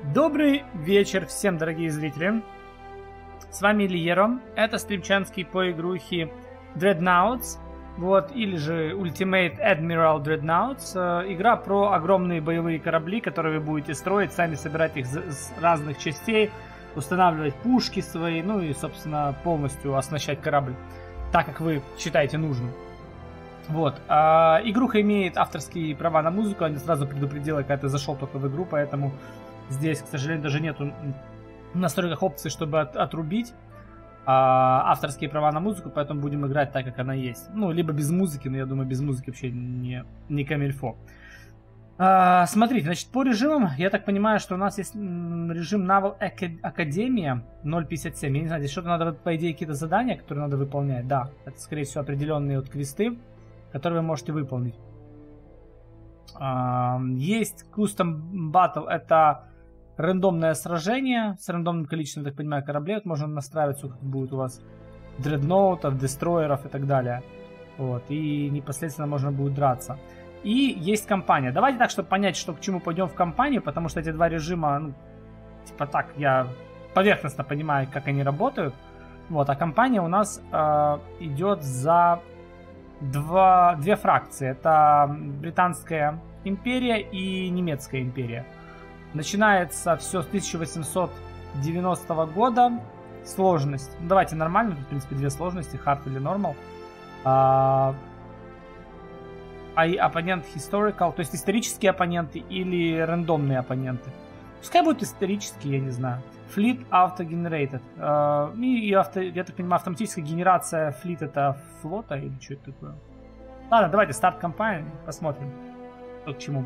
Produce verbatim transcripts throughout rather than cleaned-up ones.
Добрый вечер всем, дорогие зрители. С вами Лиеро. Это стримчанский по игрухе Dreadnoughts. Вот, или же Ultimate Admiral Dreadnoughts. Э, игра про огромные боевые корабли, которые вы будете строить, сами собирать их с разных частей, устанавливать пушки свои, ну и, собственно, полностью оснащать корабль так, как вы считаете нужным. Вот. А, игруха имеет авторские права на музыку. Я сразу предупредила, когда ты зашел только в игру, поэтому здесь, к сожалению, даже нету в настройках опции, чтобы от, отрубить а, авторские права на музыку, поэтому будем играть так, как она есть. Ну, либо без музыки, но я думаю, без музыки вообще не, не камильфо. А, смотрите, значит, по режимам, я так понимаю, что у нас есть режим Naval Академия ноль пятьдесят семь. Я не знаю, здесь что-то надо, по идее, какие-то задания, которые надо выполнять. Да, это, скорее всего, определенные вот квесты, которые вы можете выполнить. А, есть Custom Battle, это рандомное сражение с рандомным количеством, я так понимаю, кораблей. Вот можно настраивать, сколько будет у вас дредноутов, дестройеров и так далее. Вот, и непосредственно можно будет драться. И есть кампания. Давайте так, чтобы понять, что к чему пойдем в кампанию, потому что эти два режима, ну, типа так, я поверхностно понимаю, как они работают. Вот, а кампания у нас э, идет за два, две фракции. Это Британская империя и Немецкая империя. Начинается все с тысяча восемьсот девяностого года. Сложность. Ну, давайте нормально. В принципе, две сложности. Hard или Normal. А, а и оппонент Historical. То есть исторические оппоненты или рандомные оппоненты. Пускай будут исторические, я не знаю. Fleet Auto Generated. А, и, и авто, я так понимаю, автоматическая генерация флит это флота или что это такое? Ладно, давайте старт кампании. Посмотрим, что к чему.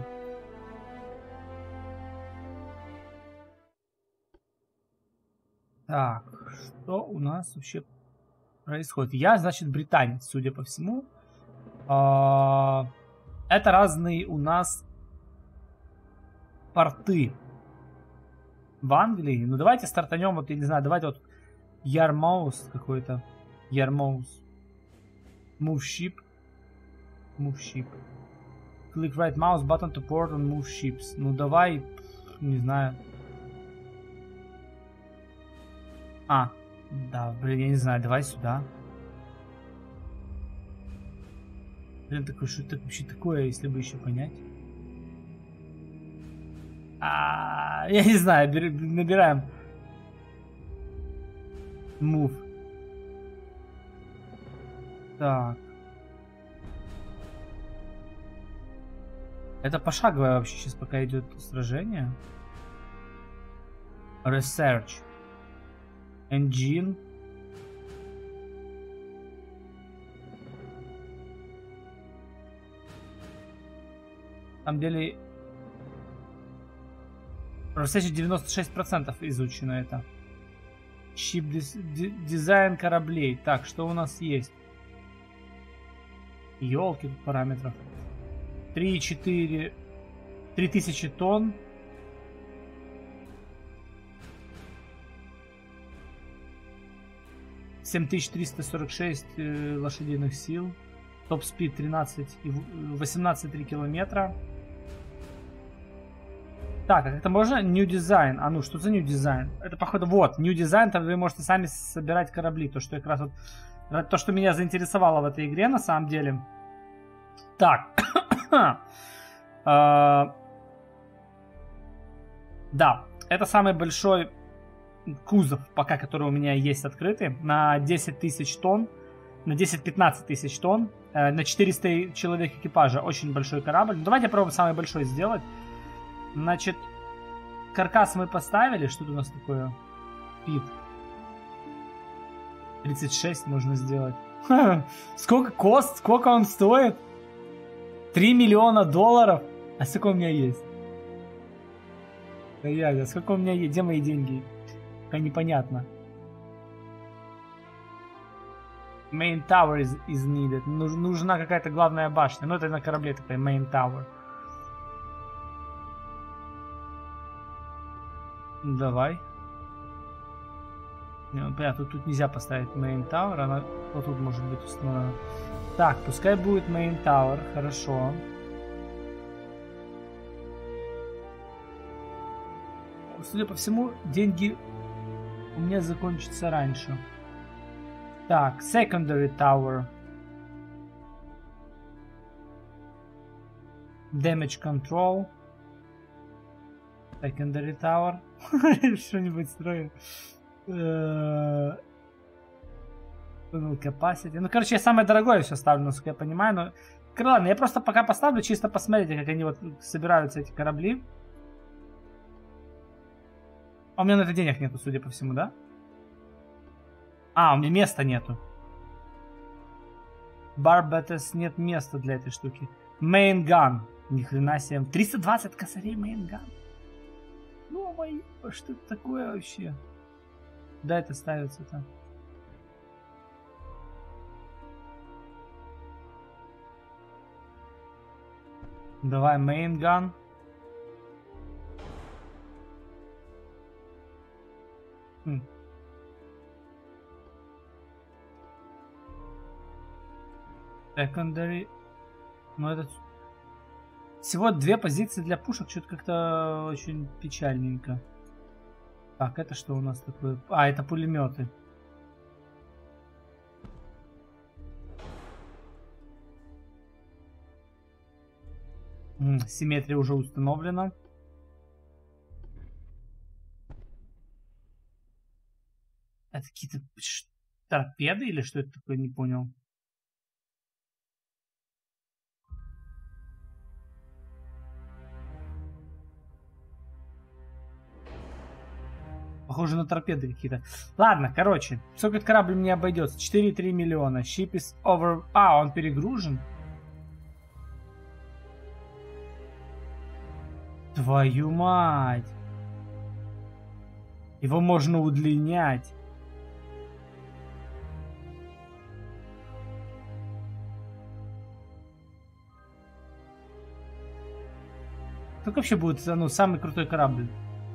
Так, что у нас вообще происходит? Я, значит, британец, судя по всему. Это разные у нас порты в Англии. Ну, давайте стартанем, вот, я не знаю, давайте вот Yarmouth какой-то. Yarmouth. Move ship. Move ship. Click right mouse button to port on move ships. Ну, давай, не знаю. А, да, блин, я не знаю, давай сюда. Блин, такое, что это вообще такое, если бы еще понять? А, я не знаю, набираем. Move. Так. Это пошаговое вообще сейчас пока идет сражение. Research. Engine. На самом деле девяносто шесть процентов изучено это. Ship дизайн кораблей. Так, что у нас есть? Ёлки, параметров. три и четыре. три тысячи тонн. семь тысяч триста сорок шесть э, лошадиных сил. Топ-спид тринадцать и восемнадцать целых три километра. Так, а это можно New Design? А ну, что за New Design? Это, походу, вот, New Design, там вы можете сами собирать корабли. То, что я как раз вот... То, что меня заинтересовало в этой игре, на самом деле. Так. Да, это самый большой кузов, пока который у меня есть открытый, на десять тысяч тонн, на десять-пятнадцать тысяч тонн, э, на четыреста человек экипажа. Очень большой корабль. Ну, давайте попробуем самый большой сделать. Значит, каркас мы поставили. Что-то у нас такое? Пит. тридцать шесть можно сделать. Сколько кост? Сколько он стоит? три миллиона долларов? А сколько у меня есть? Да я, сколько у меня есть? Где мои деньги? Непонятно. Main tower is, is needed. Нуж, нужна какая-то главная башня. Ну, это на корабле такая main tower. Давай. Не, ну, понятно, тут, тут нельзя поставить main tower. Она вот тут может быть установлена. Так, пускай будет main tower. Хорошо. судя по всему, деньги у меня закончатся раньше. Так, secondary tower. Damage control. Secondary tower. Что-нибудь строю. Tunnel capacity. Ну, короче, я самое дорогое все ставлю, насколько я понимаю. Но... Ладно, я просто пока поставлю, чисто посмотрите, как они вот собираются, эти корабли. А у меня на это денег нету, судя по всему, да? А, у меня места нету. Барбетес, нет места для этой штуки. Main gun. Ни хрена себе. триста двадцать косарей main gun. Ну, мои, что это такое вообще? Да, это ставится там. Давай main gun. Хм. Secondary. Ну, это... Всего две позиции для пушек. Что-то как-то очень печальненько. Так, это что у нас такое? А, это пулеметы. М, симметрия уже установлена. Это какие-то торпеды или что это такое? Не понял. Похоже на торпеды какие-то. Ладно, короче. Сколько этот корабль мне обойдется? четыре и три миллиона. Ship is over... А, он перегружен? Твою мать. Его можно удлинять. Как вообще будет, ну, самый крутой корабль?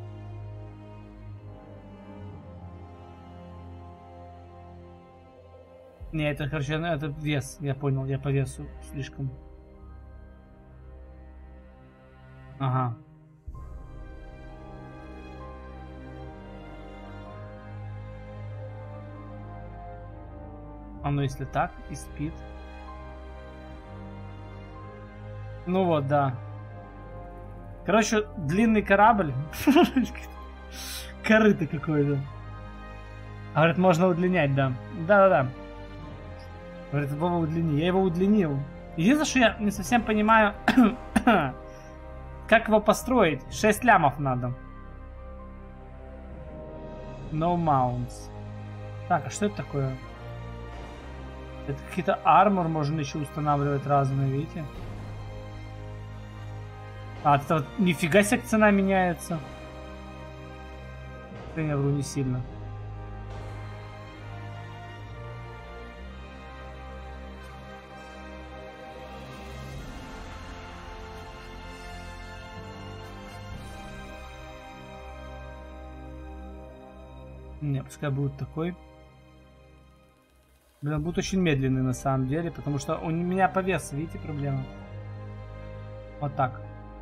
Не, это, короче, это вес, я понял, я по весу слишком. Ага. А ну если так, и спид. Ну вот, да. Короче, длинный корабль. Корыто какое-то. Говорит, можно удлинять, да. Да-да-да. Говорит, Вова, удлини. Я его удлинил. Единственное, что я не совсем понимаю, как его построить. шесть лямов надо. No mounts. Так, а что это такое? Это какие-то армор можно еще устанавливать разные, видите? А, это вот нифига себе цена меняется. Я вру не сильно. Не, пускай будет такой. Блин, он будет очень медленный на самом деле, потому что у меня по весу, видите, проблема. Вот так.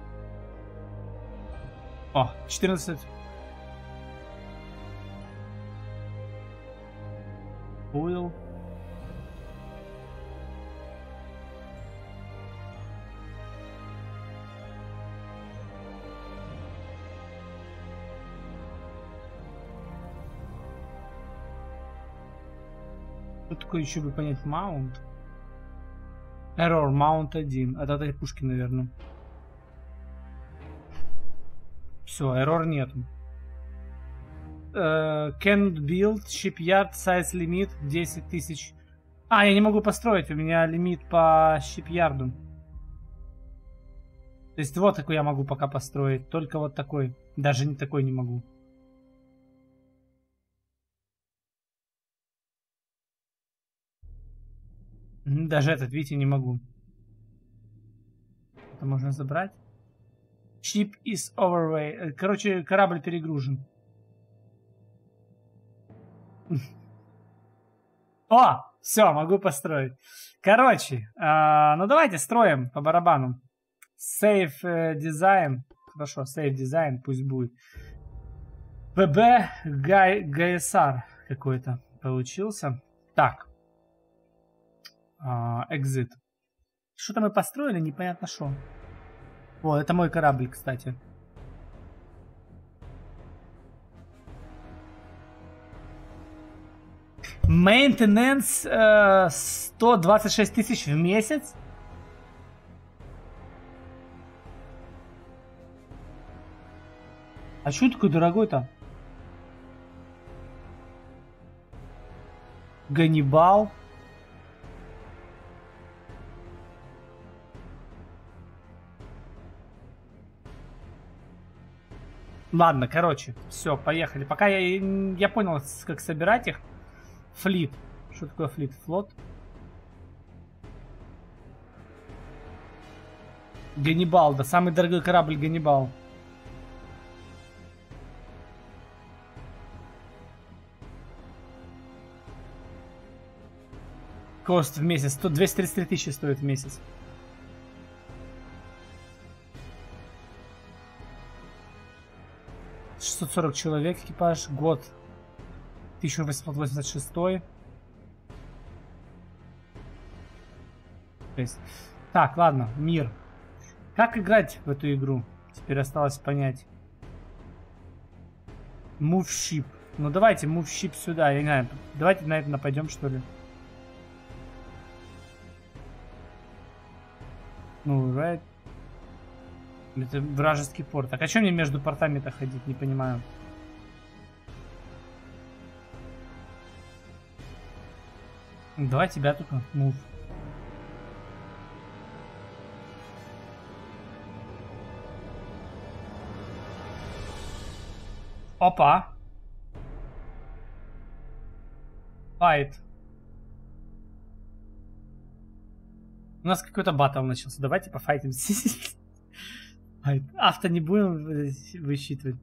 О, четырнадцать. Уилл. Что такое еще бы понять? Маунт. Error Mount один. Это от этой пушки, наверное. Все, error нету. Uh, can't build shipyard size limit десять тысяч. А, я не могу построить. У меня лимит по shipyard. То есть вот такой я могу пока построить. Только вот такой. Даже не такой не могу. Даже этот, видите, не могу. Это можно забрать. Ship is overweight. Короче, корабль перегружен. О, все, могу построить. Короче, э, ну давайте строим по барабану. Save э, design. Хорошо, save design, пусть будет. ПБ ГСР какой-то получился. Так. Экзит. Что-то мы построили, непонятно что. О, это мой корабль, кстати. Мейнтенанс э, сто двадцать шесть тысяч в месяц. А что такой дорогой-то? Ганнибал. Ладно, короче, все, поехали. Пока я, я понял, как собирать их. Флит. Что такое флит? Флот. Ганнибал, да, самый дорогой корабль Ганнибал. Кост в месяц. сто двести тридцать три тысячи стоит в месяц. шестьсот сорок человек экипаж. Год. тысяча восемьсот восемьдесят шесть. Так, ладно, мир. Как играть в эту игру? Теперь осталось понять. Move ship. Ну давайте move ship сюда. Я не знаю. Давайте на это нападем, что ли. Ну, right. Это вражеский порт. Так а что мне между портами-то ходить? Не понимаю. Давай тебя только. Move. Опа. Файт. У нас какой-то батл начался. Давайте пофайтимся. Авто не будем высчитывать.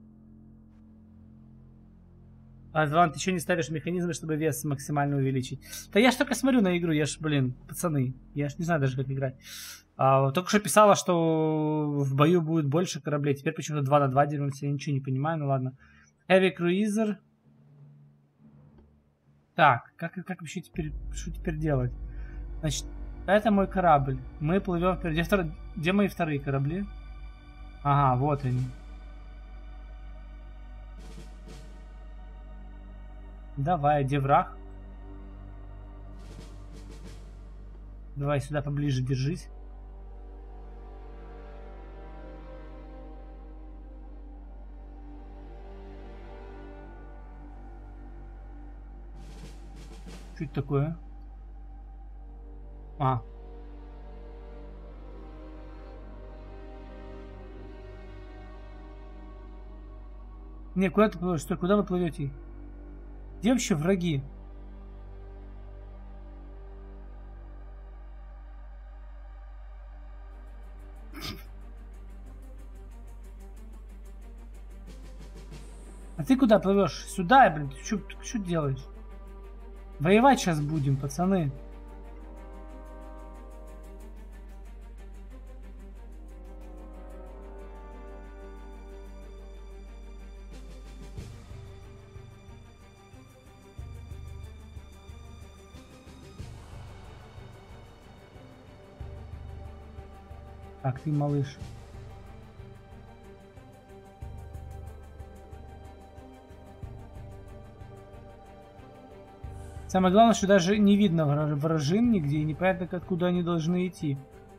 Адван, ты еще не ставишь механизмы, чтобы вес максимально увеличить? Да я ж только смотрю на игру, я ж, блин, пацаны. Я ж не знаю даже, как играть. А, только что писала, что в бою будет больше кораблей. Теперь почему-то два на два деремся. Я ничего не понимаю, ну ладно. Heavy Cruiser. Так, как, как вообще теперь, что теперь делать? Значит, это мой корабль. Мы плывем вперед. Где, втор... Где мои вторые корабли? Ага, вот они. Давай, где враг? Давай сюда поближе держись. Что это такое? А. Не, куда ты плывешь? Стой, куда вы плывете? Где вообще враги? А ты куда плывешь? Сюда, блин, ты что, что делаешь? Воевать сейчас будем, пацаны. Так, ты малыш. Самое главное, что даже не видно вражин нигде, и непонятно, откуда они должны идти.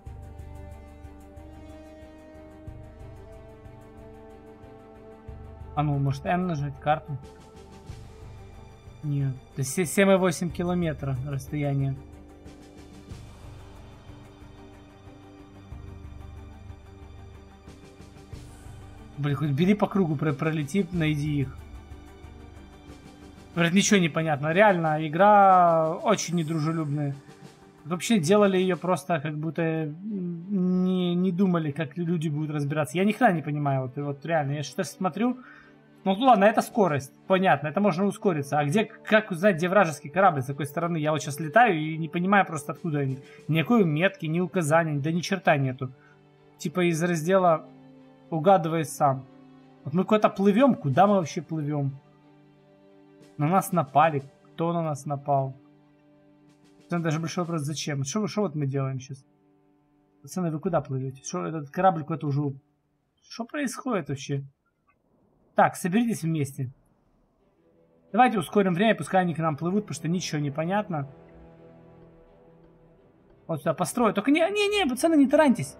А ну, может М нажать, карту? Нет. Это семь целых восемь десятых километра расстояние. Блин, хоть бери по кругу, пролети, найди их. Говорит, ничего не понятно. Реально, игра очень недружелюбная. Вообще делали ее просто как будто не, не думали, как люди будут разбираться. Я ни хрена не понимаю. Вот, вот реально, я что-то смотрю. Ну ладно, это скорость. Понятно, это можно ускориться. А где, как узнать, где вражеский корабль, с какой стороны? Я вот сейчас летаю и не понимаю просто, откуда они. Никакой метки, ни указания, да ни черта нету. Типа из раздела «Угадывай сам». Вот мы куда-то плывем, куда мы вообще плывем? На нас напали. Кто на нас напал? Это даже большой вопрос, зачем? Что, что вот мы делаем сейчас? Пацаны, вы куда плывете? Что этот корабль какой-то уже... Что происходит вообще? Так, соберитесь вместе. Давайте ускорим время, пускай они к нам плывут, потому что ничего не понятно. Вот сюда построю. Только не, не, не, пацаны, не тараньтесь.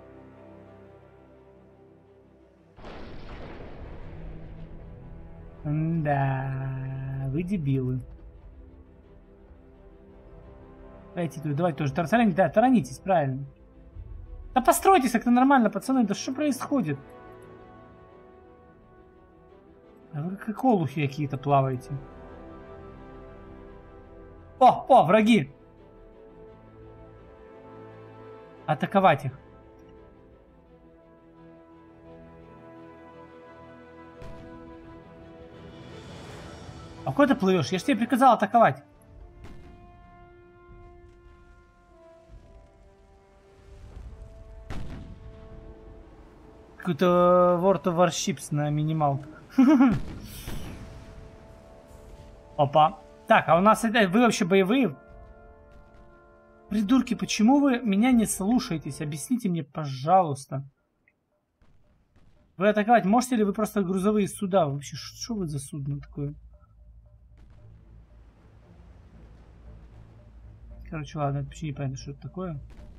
Да, вы дебилы. Давайте, давайте тоже таранитесь, да, таранитесь, правильно. Да постройтесь как-то нормально, пацаны, да что происходит? А вы как олухи какие-то плаваете. О, о, враги! Атаковать их. А куда ты плывешь? Я же тебе приказал атаковать. Какой-то World of Warships на минималках. Опа. Так, а у нас это... Вы вообще боевые? Придурки, почему вы меня не слушаетесь? Объясните мне, пожалуйста. Вы атаковать можете или вы просто грузовые суда? Вообще, что вы за судно такое? Короче, ладно, я вообще не понятно, что это такое.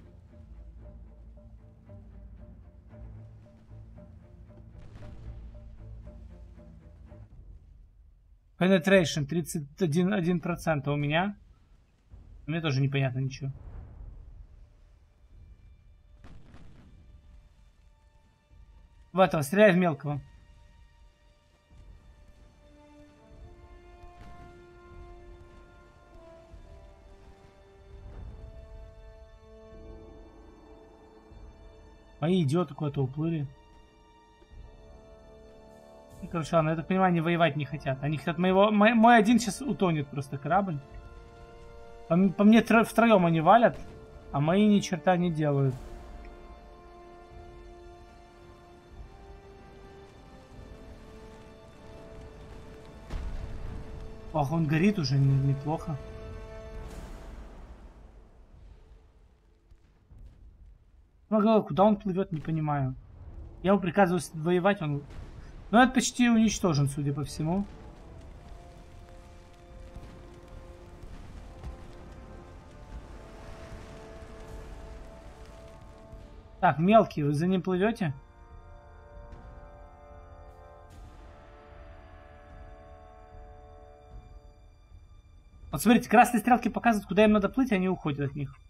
Penetration тридцать один процент у меня. Мне тоже непонятно ничего. В этого, стреляй в мелкого. Мои идиоты куда-то уплыли. И, короче, ладно, я так понимаю, они воевать не хотят. Они хотят моего... Мой, мой один сейчас утонет просто корабль. По, по мне втроем они валят, а мои ни черта не делают. Ох, он горит уже неплохо. Ну, куда он плывет, не понимаю. Я ему приказываю воевать, он... Ну, это почти уничтожен, судя по всему. Так, мелкий, вы за ним плывете? Вот смотрите, красные стрелки показывают, куда им надо плыть, и они уходят от них.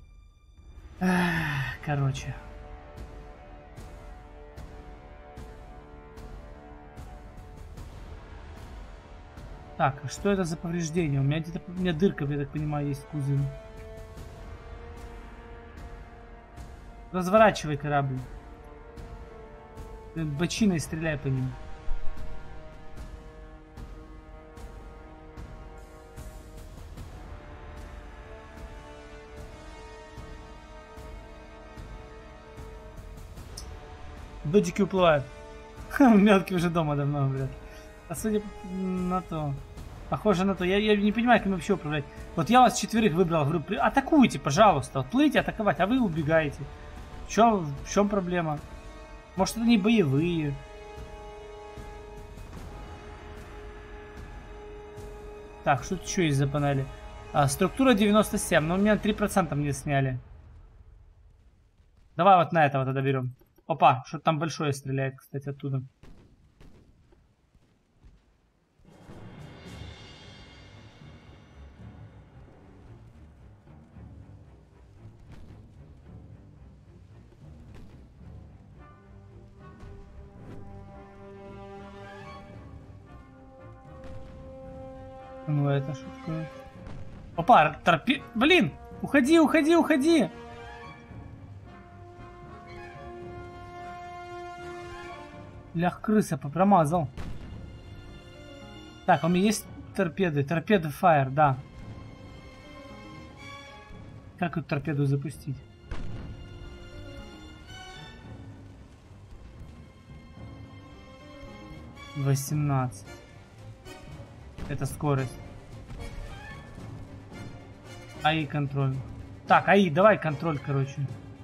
Эх, короче. Так, а что это за повреждение? У меня где-то у меня дырка, я так понимаю, есть в кузове. Разворачивай корабль. Бочиной стреляй по ним. Додики уплывают. Мелкий уже дома давно, блядь. А судя на то... Похоже на то. Я, я не понимаю, как им вообще управлять. Вот я вас четверых выбрал. Говорю, атакуйте, пожалуйста. Плывите, атаковать, а вы убегаете. В чем, в чем проблема? Может, это не боевые? Так, что тут еще есть за панели? А, структура девяносто семь. Но у меня три процента мне сняли. Давай вот на этого тогда берем. Опа, что-то там большое стреляет, кстати, оттуда. Ну это что такое? Опа, торпе... Блин! Уходи, уходи, уходи! Лях, крыса, попромазал. Так, у меня есть торпеды. Торпеды Fire, да. Как эту торпеду запустить? восемнадцать. Это скорость. АИ контроль. Так, АИ, давай контроль, короче.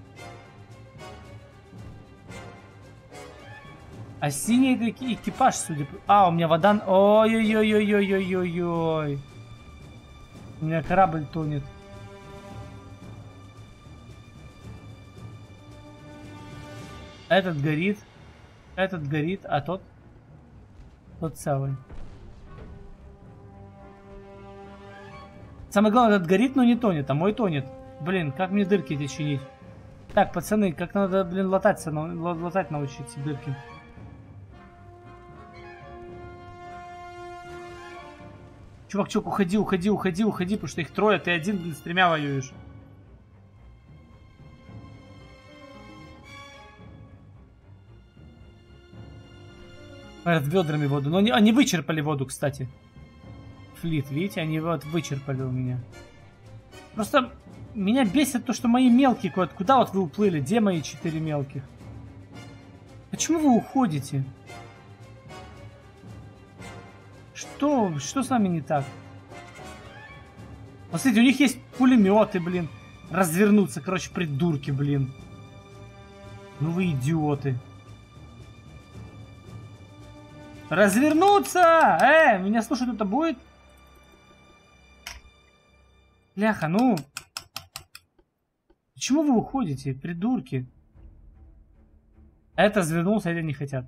А синий это экипаж, судя по... А, у меня вода... Ой-ой-ой-ой-ой-ой-ой-ой. У меня корабль тонет. Этот горит. Этот горит, а тот... Тот целый. Самое главное, этот горит, но не тонет, а мой тонет. Блин, как мне дырки эти чинить? Так, пацаны, как надо, блин, лататься, латать научиться дырки. Чувак, чувак, уходи, уходи, уходи, уходи, потому что их трое, ты один, блин, с тремя воюешь. С ведрами воду. Но они, они вычерпали воду, кстати. Флит, видите, они вот вычерпали у меня. Просто меня бесит то, что мои мелкие куда-то. Куда вот вы уплыли? Где мои четыре мелких? Почему вы уходите? Что? Что с вами не так? Посмотрите, у них есть пулеметы, блин. Развернуться, короче, придурки, блин. Ну вы идиоты. Развернуться! Э, меня слушать кто-то будет? Бляха, ну... Почему вы уходите, придурки? Это развернулся, это не хотят.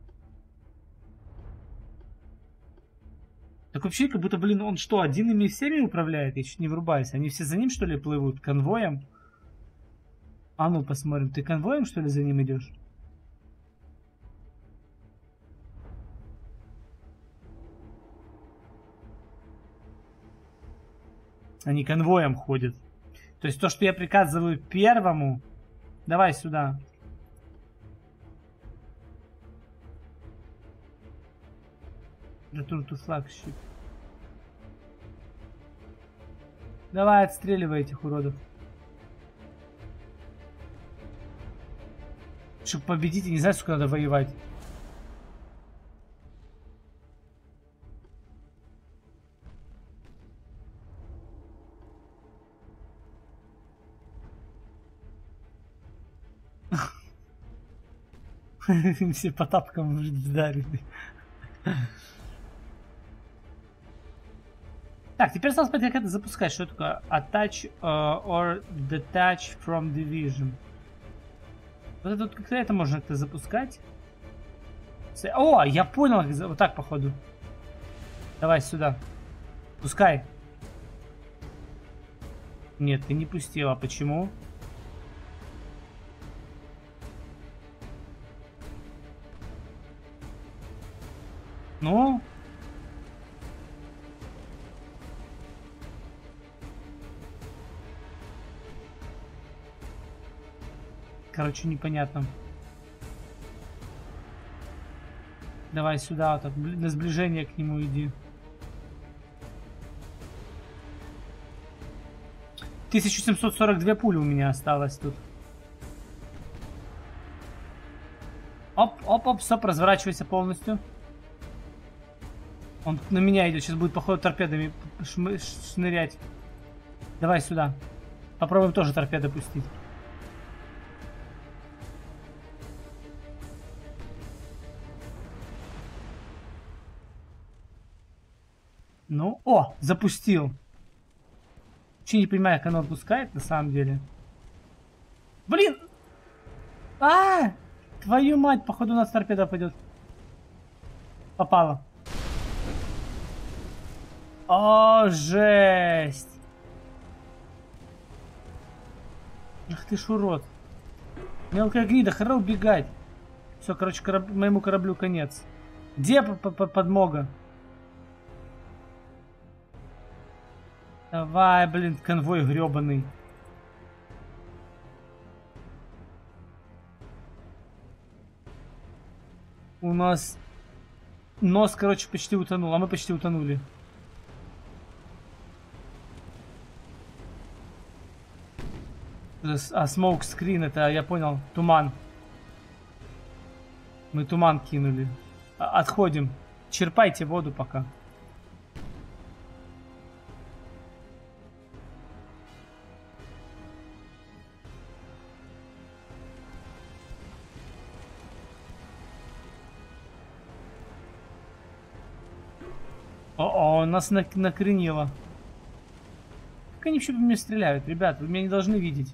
Так вообще, как будто, блин, он что, один ими всеми управляет? Я чуть не врубаюсь. Они все за ним, что ли, плывут? Конвоем? А ну, посмотрим. Ты конвоем, что ли, за ним идешь? Они конвоем ходят. То есть то, что я приказываю первому... Давай сюда. Return to flagship. Давай, отстреливай этих уродов. Чтобы победить, я не знаю, сколько надо воевать. Все по тапкам вдарили. Так, теперь осталось понять, как это запускать. Что такое? Attach uh, or detach from division. Вот это, как-то это можно как-то запускать. О, я понял. Вот так, походу. Давай сюда. Пускай. Нет, ты не пустила. Почему? Ну? Короче, непонятно. Давай сюда, вот так, на сближение к нему иди. тысяча семьсот сорок две пули у меня осталось тут. Оп, оп, оп, стоп, разворачивайся полностью. Он на меня идет, сейчас будет, походу, торпедами шнырять. Давай сюда. Попробуем тоже торпеды пустить. Ну, о, запустил. Вообще не понимаю, как оно пускает, на самом деле. Блин! А, твою мать, походу у нас торпеда пойдет. Попала. О, жесть! Ах ты ж урод. Мелкая гнида, хора убегать. Все, короче, кораб... моему кораблю конец. Где подмога? Давай, блин, конвой гребаный. У нас нос, короче, почти утонул, а мы почти утонули. А smoke screen, это, я понял, туман. Мы туман кинули. отходим. Черпайте воду пока. О, нас накренило. Как они вообще по мне стреляют? Ребят, вы меня не должны видеть.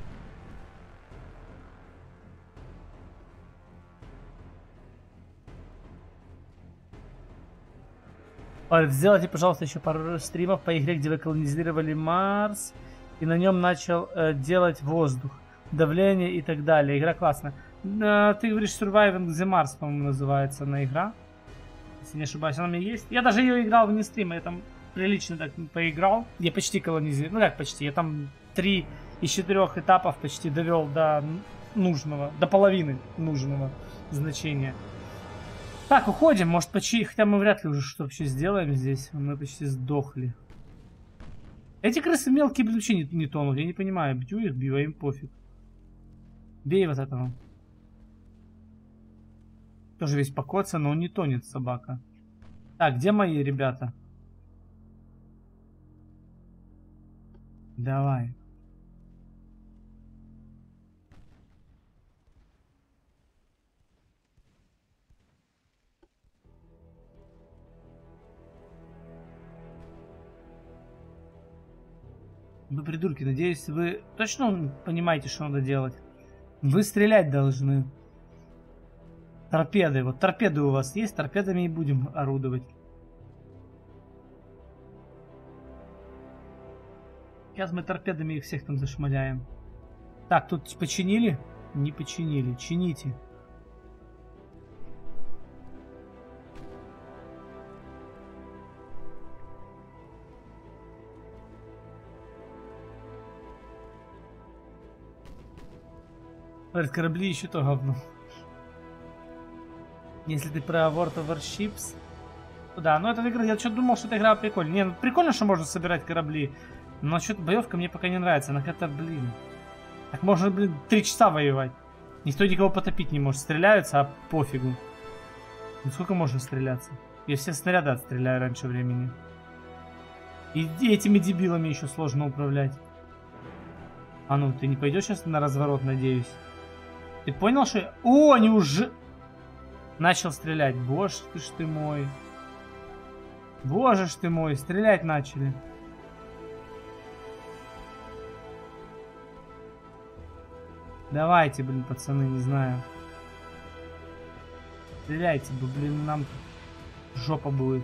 Сделайте, пожалуйста, еще пару стримов по игре, где вы колонизировали Марс и на нем начал э, делать воздух, давление и так далее. Игра классная. Э, ты говоришь Surviving the Mars, по-моему, называется на игра. Если не ошибаюсь, она у меня есть. Я даже ее играл вне стрима, я там прилично так поиграл. Я почти колонизировал. Ну как почти, я там три из четырех этапов почти довел до нужного, до половины нужного значения. Так, уходим, может почти, хотя мы вряд ли уже что вообще сделаем здесь. Мы почти сдохли. Эти крысы мелкие, блин, вообще не, не тонут, я не понимаю. Бью их, бью, а им пофиг. Бей вот этого. Тоже весь покоцан, но он не тонет, собака. Так, где мои ребята? Давай. Вы придурки, надеюсь, вы точно понимаете, что надо делать? Вы стрелять должны. Торпеды. Вот торпеды у вас есть, торпедами и будем орудовать. Сейчас мы торпедами их всех там зашмаляем. Так, тут починили? Не починили. Чините. Корабли еще то говно. Если ты про World of Warships, то да, но эта игра, я что-то думал, что эта игра прикольная. Не, ну прикольно, что можно собирать корабли, но что-то боевка мне пока не нравится. Она какая-то, блин, так можно, блин, три часа воевать. Никто никого потопить не может. Стреляются, а пофигу. Ну сколько можно стреляться? Я все снаряды отстреляю раньше времени. И этими дебилами еще сложно управлять. А ну, ты не пойдешь сейчас на разворот, надеюсь? Ты понял, что... О, они уже... Начал стрелять. Боже ты ж ты мой. Боже ж ты мой. Стрелять начали. Давайте, блин, пацаны, не знаю. Стреляйте, блин, нам жопа будет.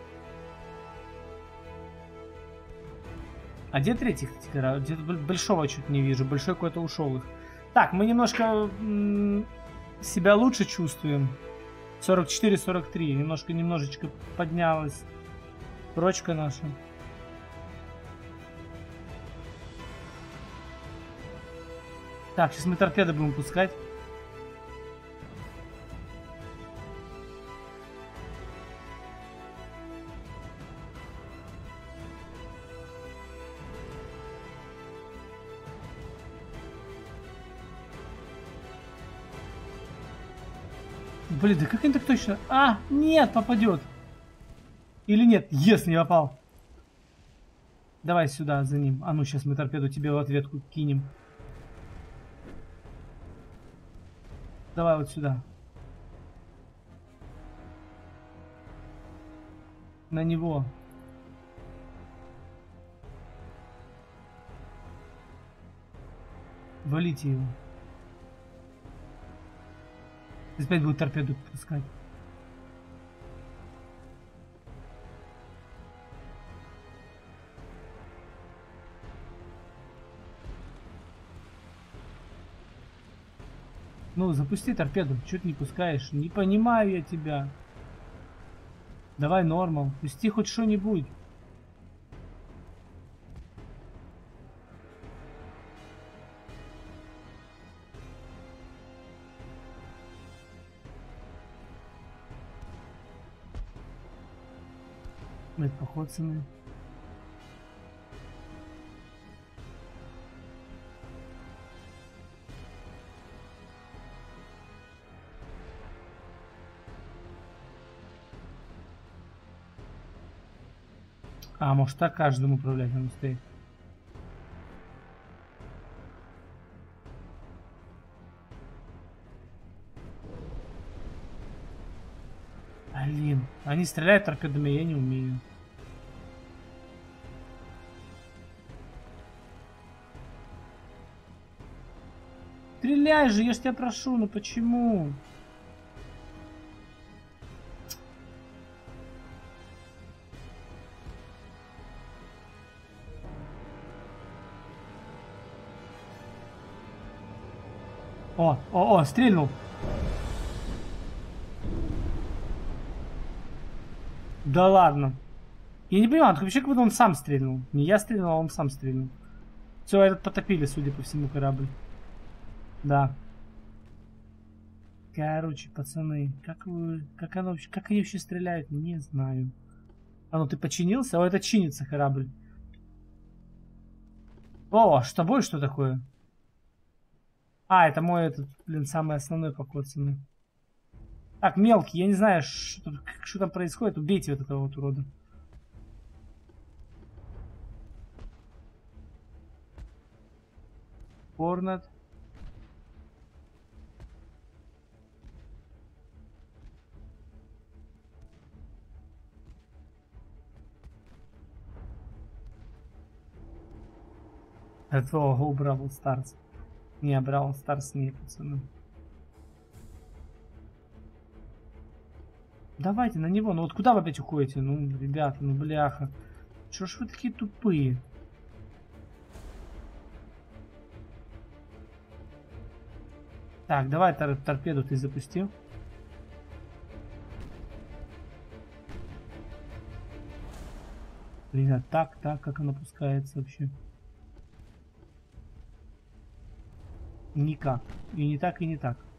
А где третий корабль? Где-то большого чуть не вижу. Большой какой-то ушел их. Так, мы немножко себя лучше чувствуем. сорок четыре сорок три. Немножко, немножечко поднялась прочка наша. Так, сейчас мы торпеды будем пускать. Блин, да как они так точно... А, нет, попадет. Или нет? Ес, не попал. Давай сюда, за ним. А ну, сейчас мы торпеду тебе в ответку кинем. Давай вот сюда. На него. Валите его. Опять будет торпеду пускать. Ну, запусти торпеду. Чё ты не пускаешь? Не понимаю я тебя. Давай нормал. Пусти хоть что-нибудь. Блять, походцами. А, может так каждым управлять он стоит. Блин, они стреляют торпедами, я не умею. Стреляй же, я ж тебя прошу, ну почему? О, о, о, стрельнул. Да ладно. Я не понимаю, вообще как будто он сам стрельнул. Не я стрельнул, а он сам стрельнул. Все, этот потопили, судя по всему, корабль. Да. Короче, пацаны, как вы... Как оно вообще... Как они вообще стреляют? Не знаю. А ну ты починился? О, это чинится корабль. О, с тобой что такое? А, это мой этот, блин, самый основной покоцанный. Так, мелкий, я не знаю, что, что там происходит. Убейте вот этого вот урода. Корнет. Это ого, Бравл Старс. Не, Бравл Старс не, пацаны. Давайте на него. Ну вот куда вы опять уходите? Ну, ребята, ну бляха. Чё ж вы такие тупые? Так, давай тор торпеду ты запустил. Блин, а так, так, как она пускается вообще? Никак. И не так, и не так.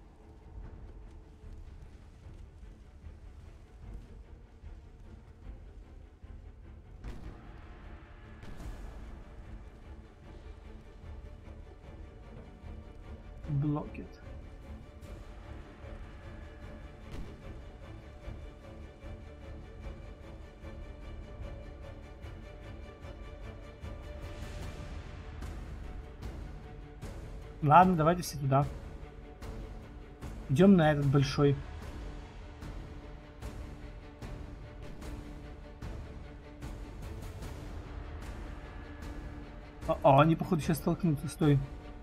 Блокет. Ладно, давайте все туда. Идем на этот большой. О, о, они походу сейчас столкнутся, стой.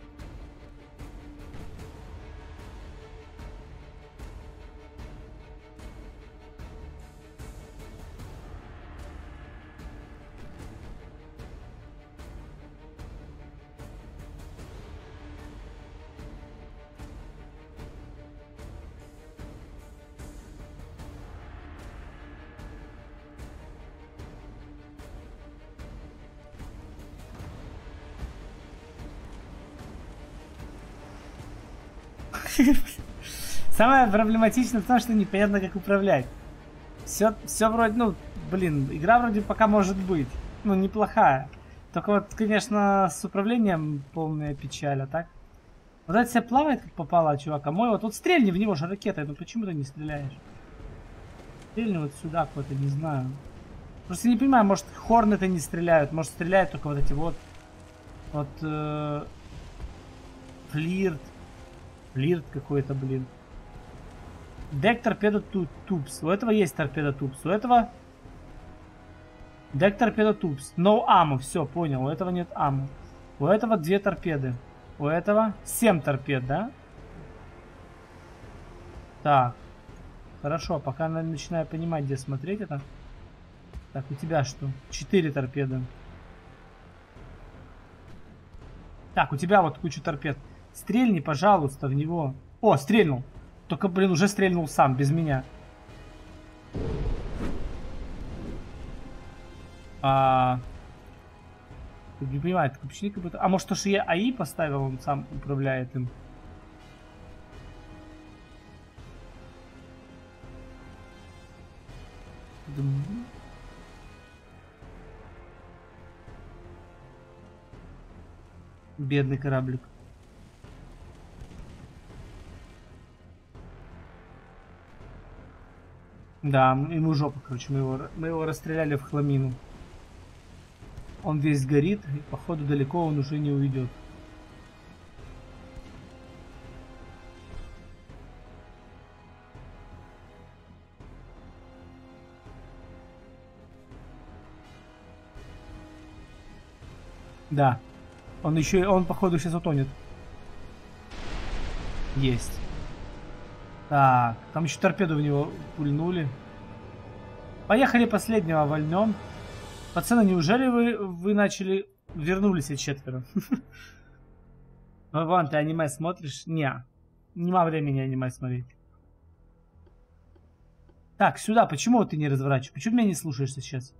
Самое проблематичное в том, что непонятно, как управлять. Все, все вроде, ну, блин, игра вроде пока может быть. Ну, неплохая. Только вот, конечно, с управлением полная печаль, а так? Вот это себя плавает, как попало, чувак. А мой вот, вот стрельни в него же ракетой. Ну почему ты не стреляешь? Стрельни вот сюда куда-то, не знаю. Просто не понимаю, может, хорнеты не стреляют. Может, стреляют только вот эти вот. Вот... Э, флирт. Флирт какой-то, блин. Дек торпеда тубс. У этого есть торпеда тубс. У этого... Дек торпеда тубс. No ammo. Все, понял. У этого нет аммо. У этого две торпеды. У этого семь торпед, да? Так. Хорошо, пока я начинаю понимать, где смотреть это. Так, у тебя что? четыре торпеды. Так, у тебя вот куча торпед. Стрельни, пожалуйста, в него. О, стрельнул. Только, блин, уже стрельнул сам, без меня. А... Не понимаю, это вообще как будто... А может, то, что я АИ поставил, он сам управляет им? Бедный кораблик. Да, ему жопа, короче, мы его, мы его расстреляли в хламину. Он весь горит, и походу далеко он уже не уйдет. Да. Он еще, он походу сейчас утонет. Есть. Так, там еще торпеду в него пульнули. Поехали последнего вольнем. Пацаны, неужели вы, вы начали... Вернулись и четверо? Вован, ты аниме смотришь? Не. Нема времени аниме смотреть. Так, сюда. Почему ты не разворачиваешь? Почему меня не слушаешься сейчас?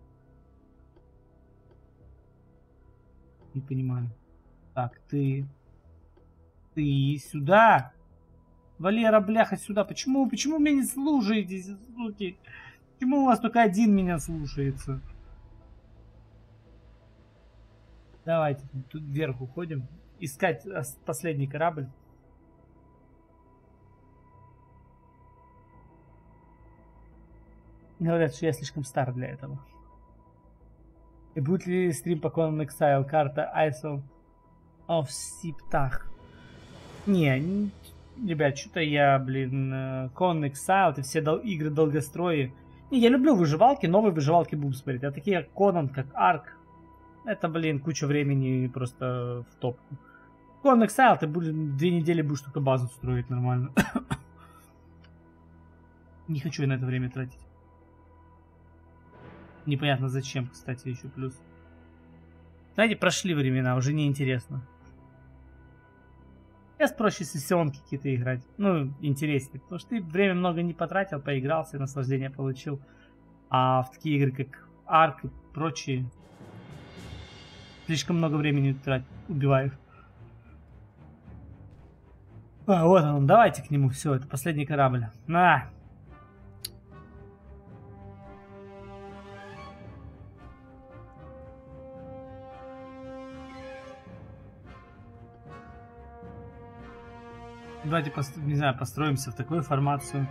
Не понимаю. Так, ты... Ты сюда. Валера, бляха, сюда. Почему? Почему меня не слушаетесь, суки? Почему у вас только один меня слушается? Давайте тут вверх уходим. Искать последний корабль. Говорят, что я слишком стар для этого. И будет ли стрим по Conan Exile? Карта Isle of Сиптах. Не, не, ребят, что-то я, блин, Conan Exile, это все дол игры долгострои. Не, я люблю выживалки, новые выживалки буду смотреть. А такие как Conan, как Ark, это, блин, куча времени просто в топку. Conan Exile, ты будешь, две недели будешь только базу строить нормально. Не хочу я на это время тратить. Непонятно зачем, кстати, еще плюс. Знаете, прошли времена, уже неинтересно. Сейчас проще сессионки какие-то играть. Ну, интереснее. Потому что ты время много не потратил, поигрался, наслаждение получил. А в такие игры, как Ark и прочие, слишком много времени тратить, убиваю. А, вот он, давайте к нему. Все, это последний корабль. На! Давайте, не знаю, построимся в такую формацию.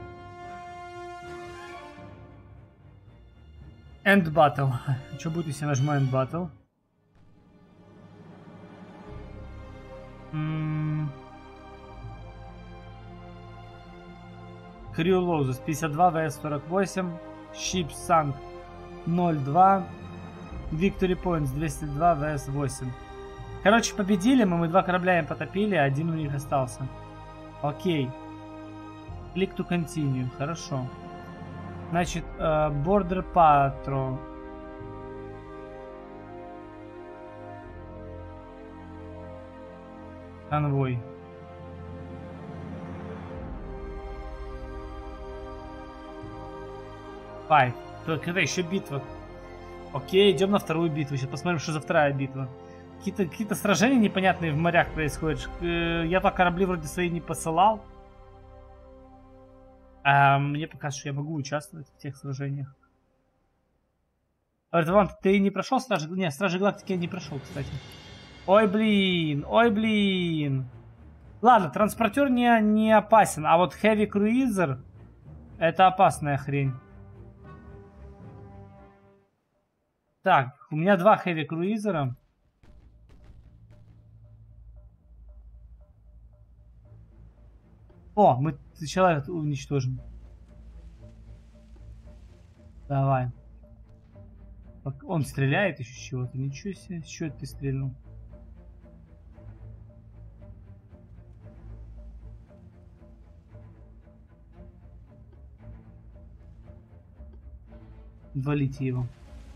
End Battle. Что будет, если я нажму End Battle? Crew Losses пятьдесят два, ви эс сорок восемь, Ship Sunk ноль два, Victory Points двести два, ви эс восемь. Короче, победили мы, мы два корабля им потопили, а один у них остался. Окей. Click to continue, хорошо. Значит, uh, Border Patrol. Конвой. Файв. Когда еще битва? Окей, идем на вторую битву. Сейчас посмотрим, что за вторая битва. Какие-то какие-то сражения непонятные в морях происходят. Я так корабли вроде свои не посылал. А мне показывает, что я могу участвовать в тех сражениях. Артван, ты не прошел Стражи... Нет, Стражи Галактики я не прошел, кстати. Ой, блин, ой, блин. Ладно, транспортер не, не опасен, а вот Heavy Cruiser это опасная хрень. Так, у меня два Heavy Cruiser. О, мы сначала уничтожим. Давай. Он стреляет еще с чего-то. Ничего себе. С чего ты стрельнул? Валите его.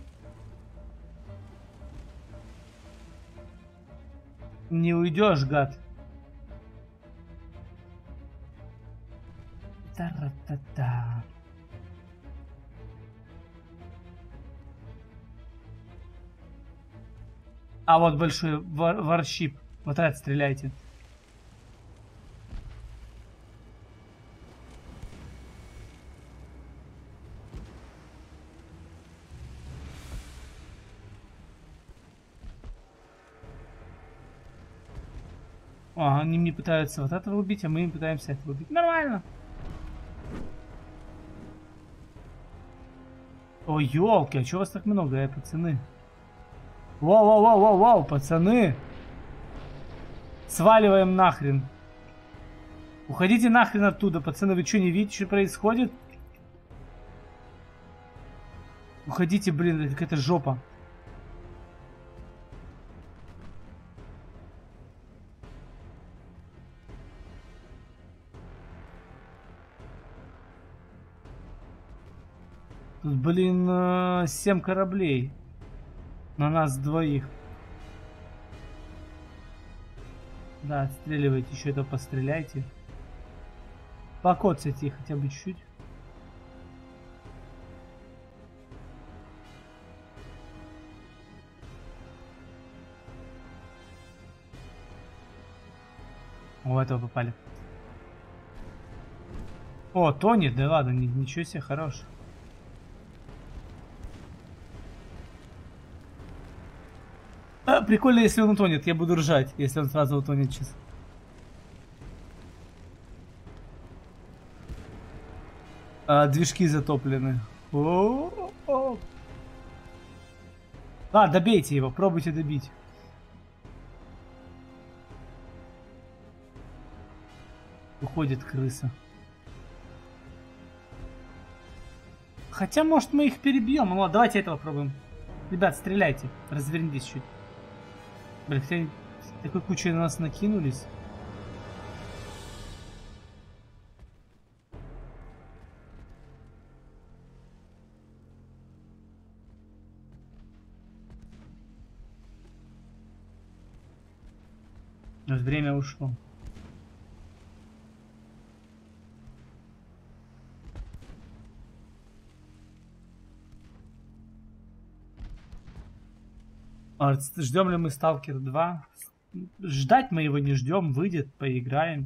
Не уйдешь, гад. Та-ра-та-та. А вот большой вар варшип. Вот это стреляйте. О, они мне пытаются вот этого убить, а мы им пытаемся этого убить. Нормально. О, ёлки, а чё вас так много, э, пацаны? Вау-вау-вау-вау-вау, пацаны. Сваливаем нахрен. Уходите нахрен оттуда, пацаны. Вы что, не видите, что происходит? Уходите, блин, это какая-то жопа. Тут, блин, семь кораблей. На нас двоих. Да, отстреливайте, еще это постреляйте. Покоцайте хотя бы чуть-чуть. О, этого попали. О, тонет, да ладно, ничего себе, хорош. А, прикольно, если он утонет, я буду ржать, если он сразу утонет сейчас. А, движки затоплены. О-о-о. А, добейте его, пробуйте добить. Уходит крыса. Хотя, может, мы их перебьем. Ну ладно, давайте этого пробуем. Ребят, стреляйте. Развернитесь чуть. Блин, хотя такой кучей на нас накинулись. Но время ушло. А, ждем ли мы Сталкер два? Ждать мы его не ждем, выйдет, поиграем.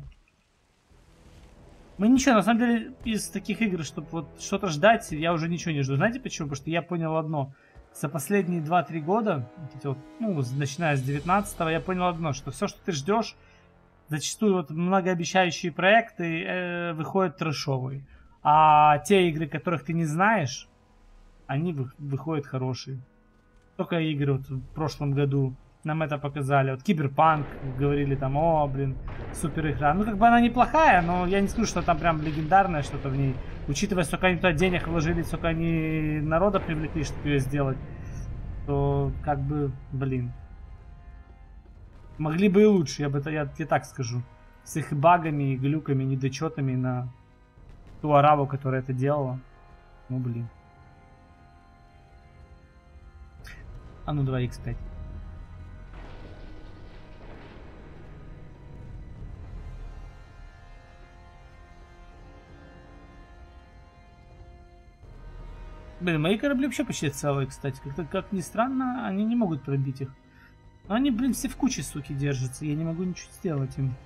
Мы ничего, на самом деле, из таких игр, чтобы вот что-то ждать, я уже ничего не жду. Знаете почему? Потому что я понял одно. За последние два-три года, вот, ну, начиная с девятнадцатого, я понял одно, что все, что ты ждешь, зачастую вот многообещающие проекты э, выходят трэшовые. А те игры, которых ты не знаешь, они вы, выходят хорошие. Только игры вот в прошлом году нам это показали. Вот Киберпанк, говорили там, о, блин, супер игра. Ну, как бы она неплохая, но я не скажу, что там прям легендарное что-то в ней. Учитывая, сколько они туда денег вложили, сколько они народа привлекли, чтобы ее сделать, то как бы, блин. Могли бы и лучше, я бы это, я тебе так скажу. С их багами, и глюками, недочетами на ту араву, которая это делала. Ну, блин. А ну, два икс пять. Блин, мои корабли вообще почти целые, кстати. Как-то, как ни странно, они не могут пробить их. Но они, блин, все в куче, суки, держатся. Я не могу ничего сделать им.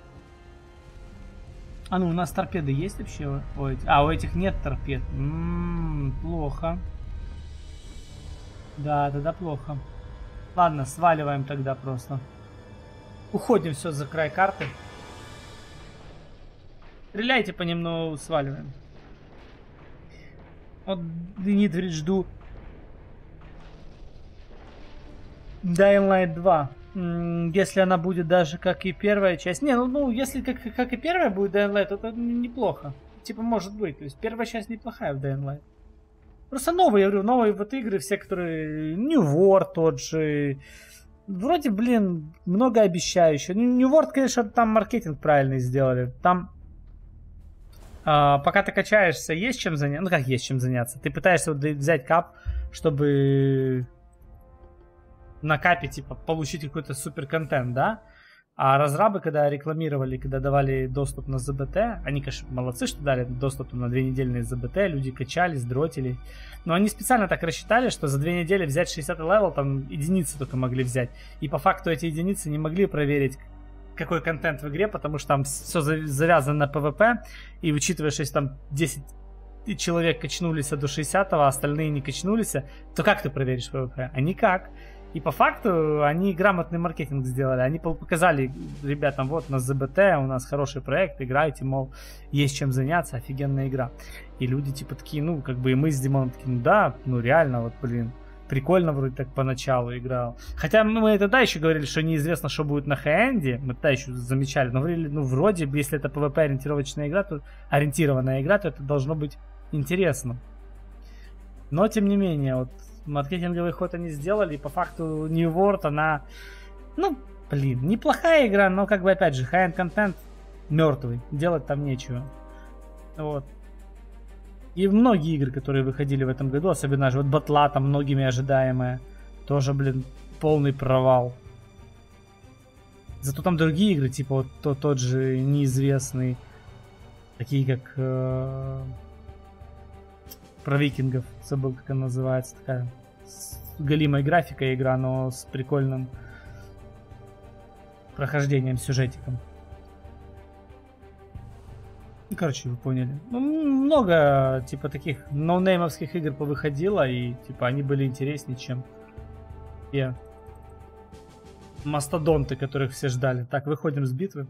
А ну, у нас торпеды есть вообще? Ой, а, у этих нет торпед. Ммм, плохо. Да, тогда плохо. Ладно, сваливаем тогда просто. Уходим все за край карты. Стреляйте по ним, но сваливаем. Вот Дмитрий жду. Dying Light два. Если она будет даже как и первая часть. Не, ну, ну если как, как и первая будет Dying Light, то это неплохо. Типа может быть. То есть первая часть неплохая в Dying Light. Просто новые, я говорю, новые вот игры, все, которые... New World тот же. Вроде, блин, многообещающие. New World, конечно, там маркетинг правильный сделали. Там, а, пока ты качаешься, есть чем заняться. Ну, как есть чем заняться? Ты пытаешься вот взять кап, чтобы на капе, типа, получить какой-то супер контент, да? А разрабы, когда рекламировали, когда давали доступ на ЗБТ, они, конечно, молодцы, что дали доступ на две недели на ЗБТ, люди качались, дротили. Но они специально так рассчитали, что за две недели взять шестидесятый левел, там единицы только могли взять. И по факту эти единицы не могли проверить, какой контент в игре, потому что там все завязано на ПВП. И учитывая, что если там десять человек качнулись до шестидесятого, а остальные не качнулись, то как ты проверишь ПВП? А никак. И по факту они грамотный маркетинг сделали. Они показали ребятам, вот у нас ЗБТ, у нас хороший проект, играйте, мол, есть чем заняться, офигенная игра. И люди типа такие, ну, как бы и мы с Димоном такие, ну да, ну реально, вот, блин, прикольно вроде так поначалу играл. Хотя мы тогда еще говорили, что неизвестно, что будет на хай-энде. Мы тогда еще замечали. Но ну, вроде бы, если это пи ви пи-ориентировочная игра, то ориентированная игра, то это должно быть интересно. Но, тем не менее, вот маркетинговый ход они сделали, и по факту New World, она, ну, блин, неплохая игра, но, как бы, опять же, high-end контент мертвый, делать там нечего. Вот. И многие игры, которые выходили в этом году, особенно же вот Батла, там многими ожидаемая, тоже, блин, полный провал. Зато там другие игры, типа вот то, тот же неизвестный, такие как э, про викингов, забыл, как она называется, такая с галимой графикой игра, но с прикольным прохождением, сюжетиком. Короче, вы поняли. Ну, много, типа, таких ноунеймовских игр повыходило, и, типа, они были интереснее, чем те мастодонты, которых все ждали. Так, выходим с битвы.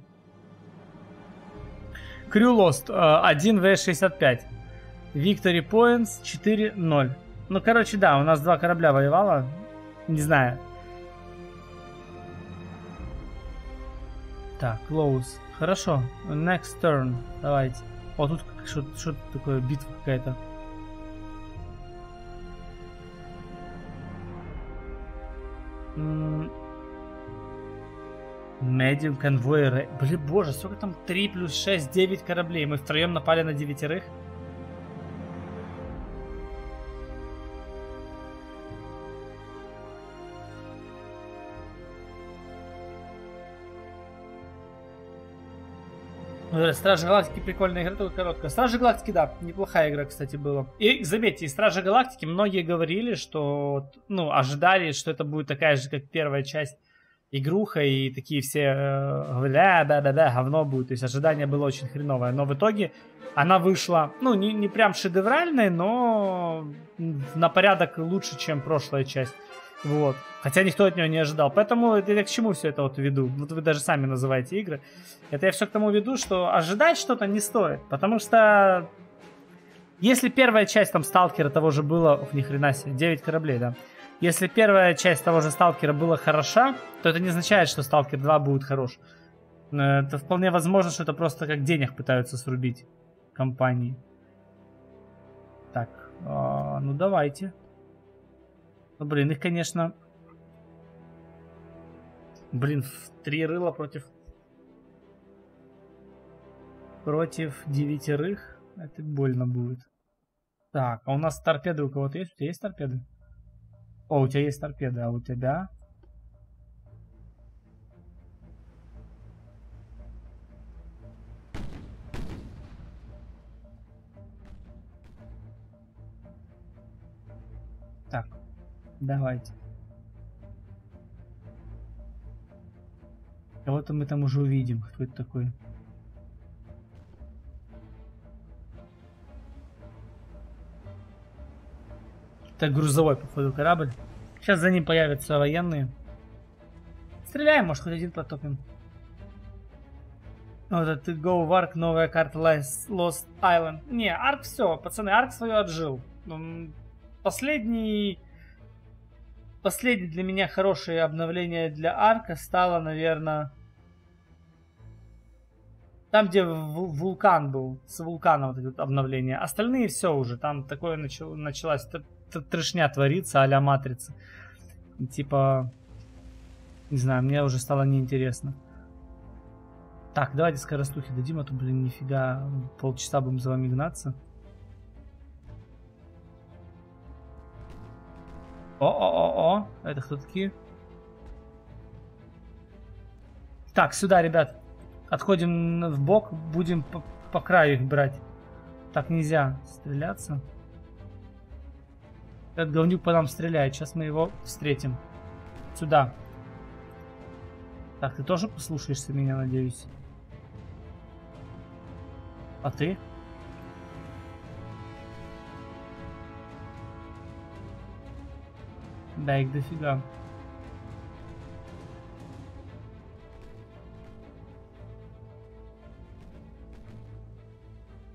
Crew Lost один вэ шестьдесят пять. Victory Points четыре ноль. Ну, короче, да, у нас два корабля воевало. Не знаю. Так, Close. Хорошо. Next turn. Давайте. О, тут что-то такое, битва какая-то. Medium Convoy. Блин, боже, сколько там? три плюс шесть, девять кораблей. Мы втроем напали на девятерых. Стражи Галактики прикольная игра, только короткая. Стражи Галактики, да, неплохая игра, кстати, была. И заметьте, из Стражи Галактики многие говорили, что, ну, ожидали, что это будет такая же, как первая часть игруха, и такие все э, говорили, а, да-да-да, говно будет. То есть ожидание было очень хреновое. Но в итоге она вышла, ну, не, не прям шедевральной, но на порядок лучше, чем прошлая часть. Вот. Хотя никто от нее не ожидал. Поэтому я к чему все это вот веду? Вот вы даже сами называете игры. Это я все к тому веду, что ожидать что-то не стоит. Потому что если первая часть там Сталкера того же было... Ух, ни хрена себе, девять кораблей, да. Если первая часть того же Сталкера была хороша, то это не означает, что Сталкер два будет хорош. Это вполне возможно, что это просто как денег пытаются срубить компании. Так, а, ну давайте. Ну, блин, их, конечно... Блин, в три рыла против... Против девятерых. Это больно будет. Так, а у нас торпеды у кого-то есть? У тебя есть торпеды? О, у тебя есть торпеды, а у тебя... Так, давайте. Кого-то мы там уже увидим. Кто это такой? Это грузовой, походу, корабль. Сейчас за ним появятся военные. Стреляем, может, хоть один потопим. Вот это Go Wark, новая карта Lost Island. Не, Арк все, пацаны, Арк свое отжил. Последний... Последнее для меня хорошее обновление для Арка стало, наверное... Там, где вулкан был, с вулканом вот это обновление. Остальные все уже, там такое начало, началась трешня твориться, а-ля Матрица. Типа, не знаю, мне уже стало неинтересно. Так, давайте скоростухи дадим, а то, блин, нифига, полчаса будем за вами гнаться. О-о-о-о, это кто такие? Так, сюда, ребят. Отходим в бок, будем по, по краю их брать. Так нельзя стреляться. Этот говнюк по нам стреляет. Сейчас мы его встретим. Сюда. Так, ты тоже послушаешься меня, надеюсь? А ты? Да, их дофига.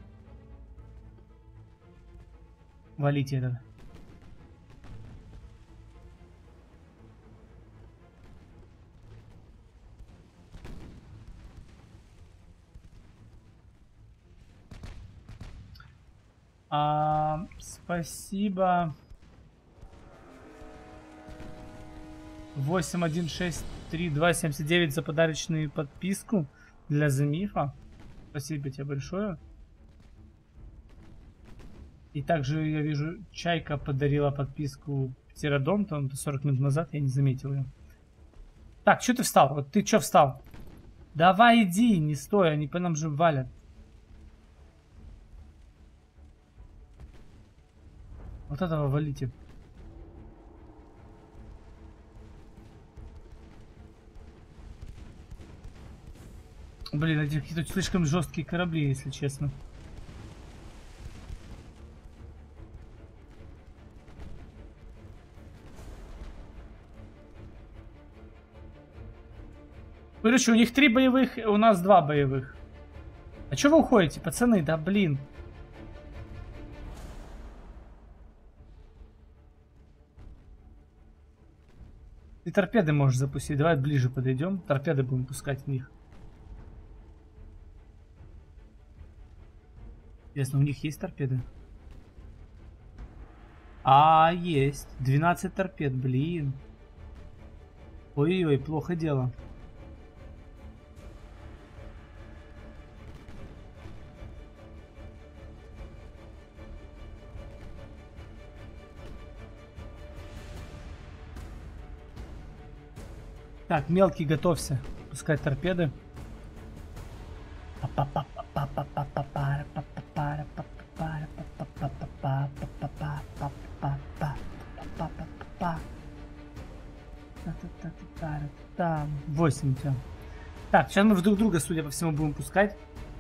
Валите этот. А, спасибо. восемь один шесть три два семьдесят девять за подарочную подписку для Замифа. Спасибо тебе большое. И также я вижу, Чайка подарила подписку Птеродонту сорок минут назад, я не заметил ее. Так, что ты встал? Вот ты что встал? Давай иди, не стой, они по нам же валят. Вот этого валите. Блин, эти какие-то слишком жесткие корабли, если честно. Короче, у них три боевых, у нас два боевых. А чё вы уходите, пацаны? Да блин. Ты торпеды можешь запустить. Давай ближе подойдем. Торпеды будем пускать в них. Интересно, у них есть торпеды? А, есть. двенадцать торпед, блин. Ой-ой, плохо дело. Так, мелкий, готовься. Пускать торпеды. восемь. Так, сейчас мы друг друга, судя по всему, будем пускать.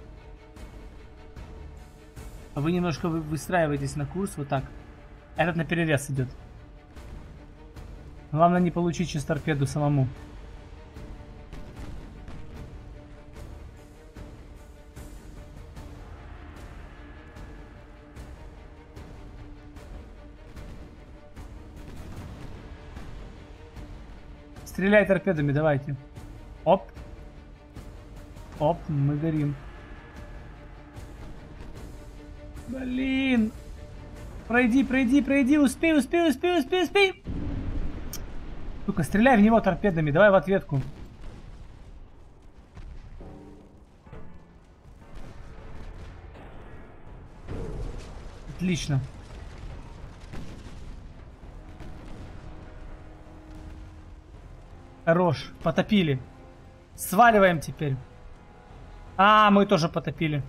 А вы немножко выстраиваетесь на курс, вот так. Этот на перерез идет. Главное не получить через торпеду самому. Стреляй торпедами, давайте. Оп. Оп, мы горим. Блин. Пройди, пройди, пройди. Успей, успей, успей, успей, успей. Сука, стреляй в него торпедами. Давай в ответку. Отлично. Хорош. Потопили. Сваливаем теперь. А, мы тоже потопили.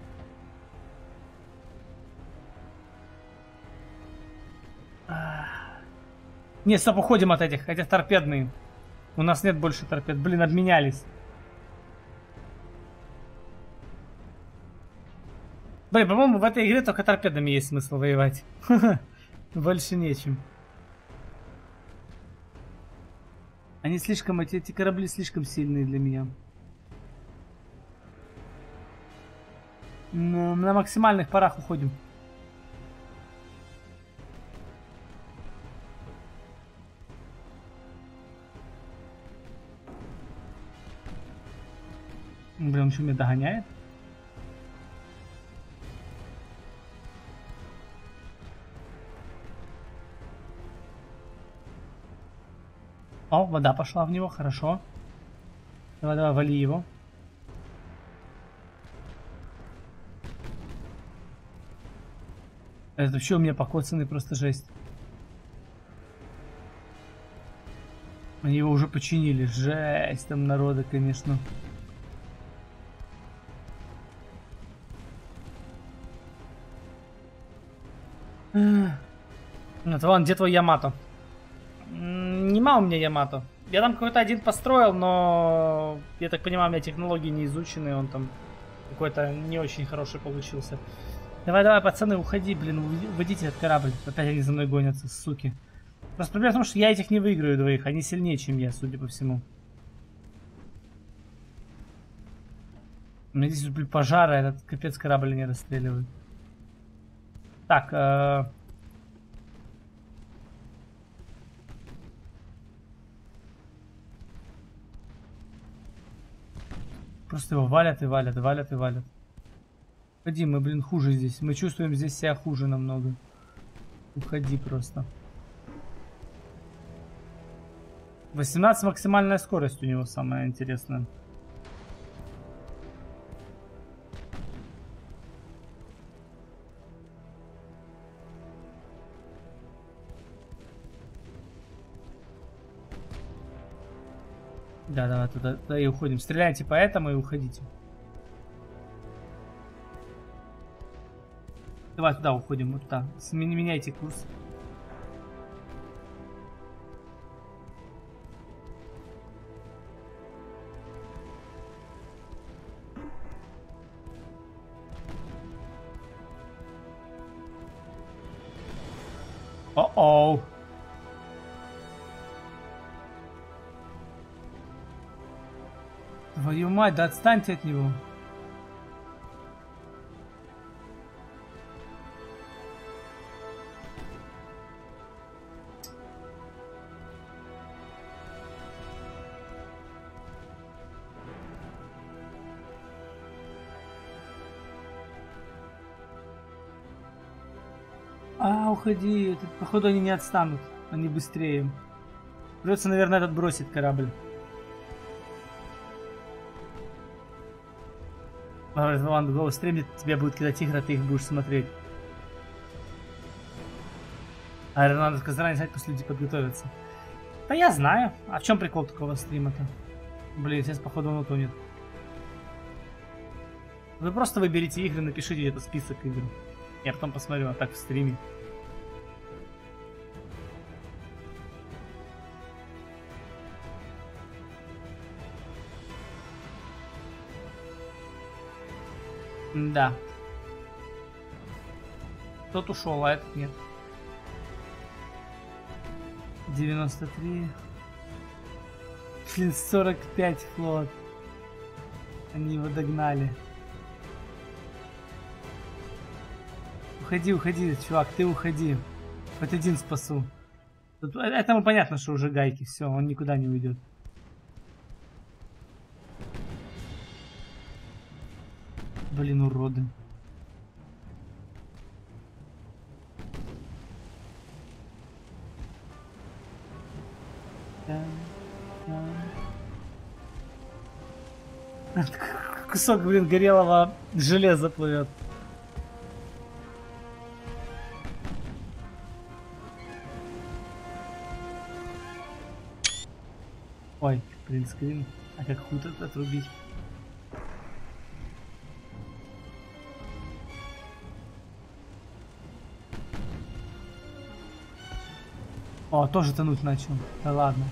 Не, стоп, уходим от этих. Этих торпедные. У нас нет больше торпед. Блин, обменялись. Блин, по-моему, в этой игре только торпедами есть смысл воевать. Больше нечем. Они слишком, эти, эти корабли слишком сильные для меня. Но на максимальных парах уходим. Блин, он еще меня догоняет. О, вода пошла в него, хорошо. Давай, давай, вали его. Это вообще у меня покоцанный, просто жесть. Они его уже починили. Жесть там народа, конечно. Это ладно, где твой Ямато? Нема у меня Ямато. Я там какой-то один построил, но я так понимаю, у меня технологии не изучены, он там какой-то не очень хороший получился. Давай, давай, пацаны, уходи, блин, уводите этот корабль. Опять они за мной гонятся, суки. Просто проблема в том, что я этих не выиграю двоих, они сильнее, чем я, судя по всему. У меня здесь, блин, пожары, этот капец корабль не расстреливает. Так, э... просто его валят и валят, валят и валят. Уходи, мы, блин, хуже здесь. Мы чувствуем здесь себя хуже намного. Уходи просто. восемнадцать максимальная скорость у него самая интересная. Да, давай туда, туда и уходим. Стреляйте по этому и уходите. Давай туда уходим, вот туда. Меняйте курс. О-оу. Твою мать, да отстаньте от него. А, уходи. Тут, походу, они не отстанут. Они быстрее. Придется, наверное, этот бросить корабль. Ладно, голос стремит, тебя будет кидать игры, ты их будешь смотреть. А надо заранее сказать, пусть люди подготовятся. Да я знаю. А в чем прикол такого стрима-то? Блин, сейчас походу он утонет. Вы просто выберите игры, напишите где-то список игр. Я потом посмотрю, а так в стриме. Да. Тот ушел, а этот нет. девяносто три. Блин, сорок пять флот. Они его догнали. Уходи, уходи, чувак, ты уходи. Хоть один спасу. Тут, этому понятно, что уже гайки, все, он никуда не уйдет. Блин, уроды. Кусок, блин, горелого железа плывет. Ой, принтскрин. А как хуй тут отрубить? О, тоже тонуть начал. Да ладно.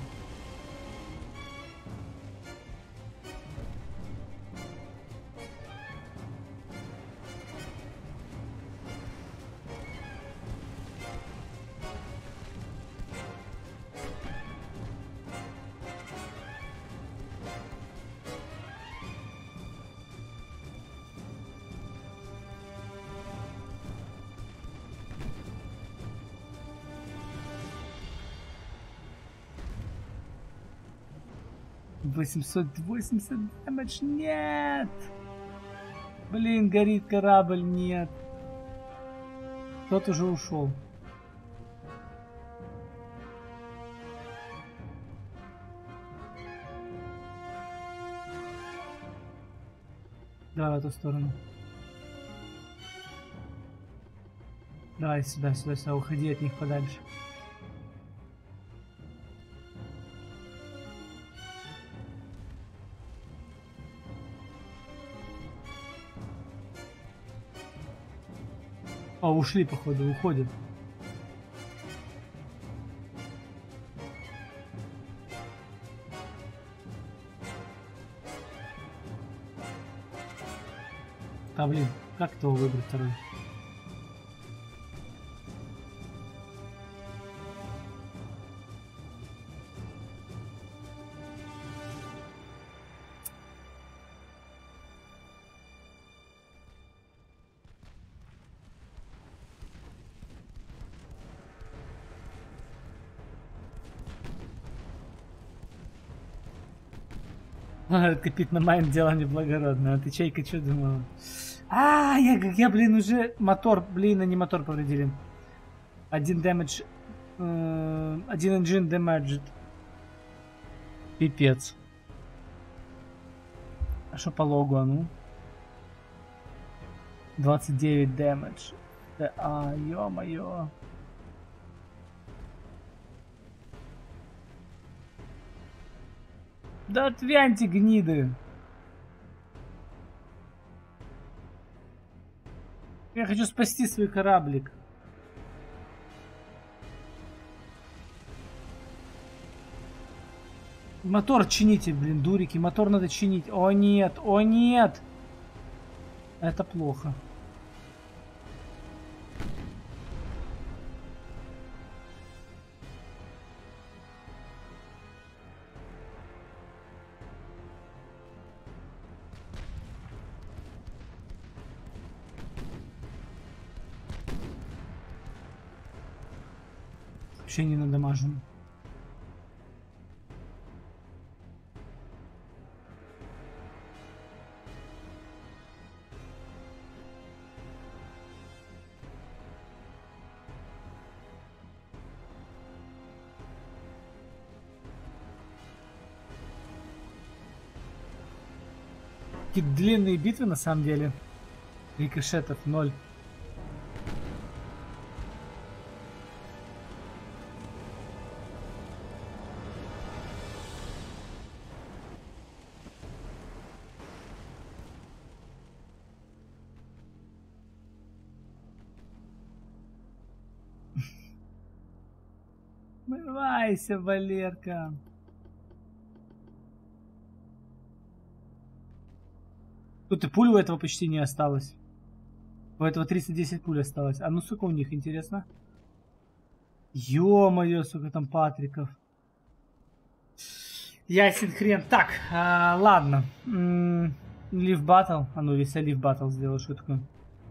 восемьсот восемьдесят дэмэдж, нет! Блин, горит корабль, нет. Тот уже ушел. Давай в эту сторону. Давай сюда, сюда, сюда, уходи от них подальше. А, ушли, походу, уходят. А, блин, как этого выбрать второй? Копить на майн дело неблагородное. А ты, Чайка, что думала? А, я, я, блин, уже мотор, блин, они мотор повредили. Один дэмэдж, э, один engine damaged. Пипец. А что по логу, а ну? двадцать девять дэмэдж. Да, а, ё-моё. Да отвяньте, гниды. Я хочу спасти свой кораблик. Мотор чините, блин, дурики. Мотор надо чинить. О нет, о нет. Это плохо. Вообще не надамажен. Какие длинные битвы на самом деле. Рикошетов ноль. Смывайся, Валерка. Тут и пуль у этого почти не осталось. У этого триста десять пуль осталось. А ну, сука, у них, интересно. Ё-моё, сука, там Патриков. Ясен хрен. Так, а, ладно. Лив баттл. А ну, если я лив баттл сделаю, что такое?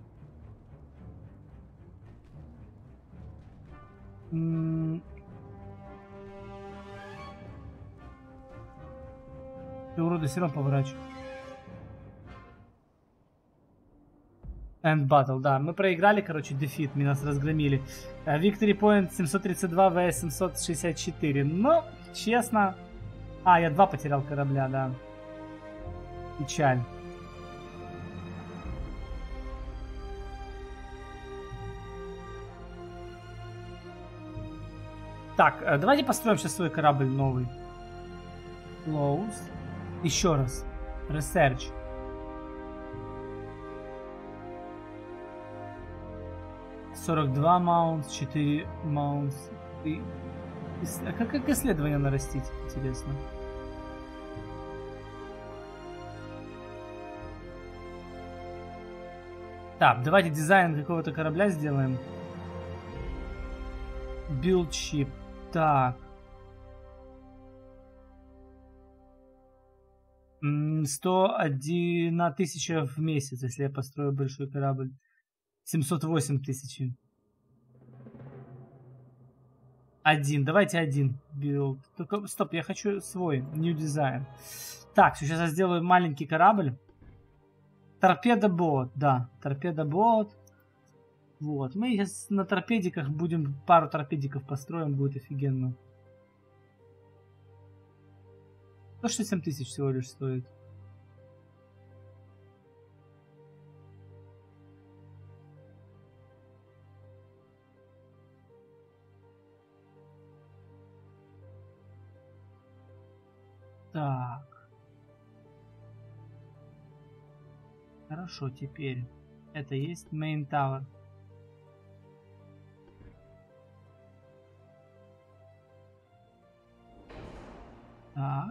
М Ты урода все равно поворачивай. End battle, да. Мы проиграли, короче, дефит, мы нас разгромили. Uh, victory point семьсот тридцать два vs семьсот шестьдесят четыре. Но, честно... А, я два потерял корабля, да. Печаль. Так, давайте построим сейчас свой корабль новый. Close. Еще раз. Research. сорок два маунтс, четыре маунтс. И... А как, как исследование нарастить, интересно? Так, давайте дизайн какого-то корабля сделаем. Build ship. Так. сто одна тысяча в месяц, если я построю большой корабль. семьсот восемь тысяч. Один. Давайте один. Build. Только, стоп, я хочу свой. New design. Так, сейчас я сделаю маленький корабль. Торпедобот. Да, торпедобот. Вот. Мы сейчас на торпедиках будем... Пару торпедиков построим. Будет офигенно. сто шестьдесят семь тысяч всего лишь стоит. Так. Хорошо, теперь. Это есть Main Tower. Так.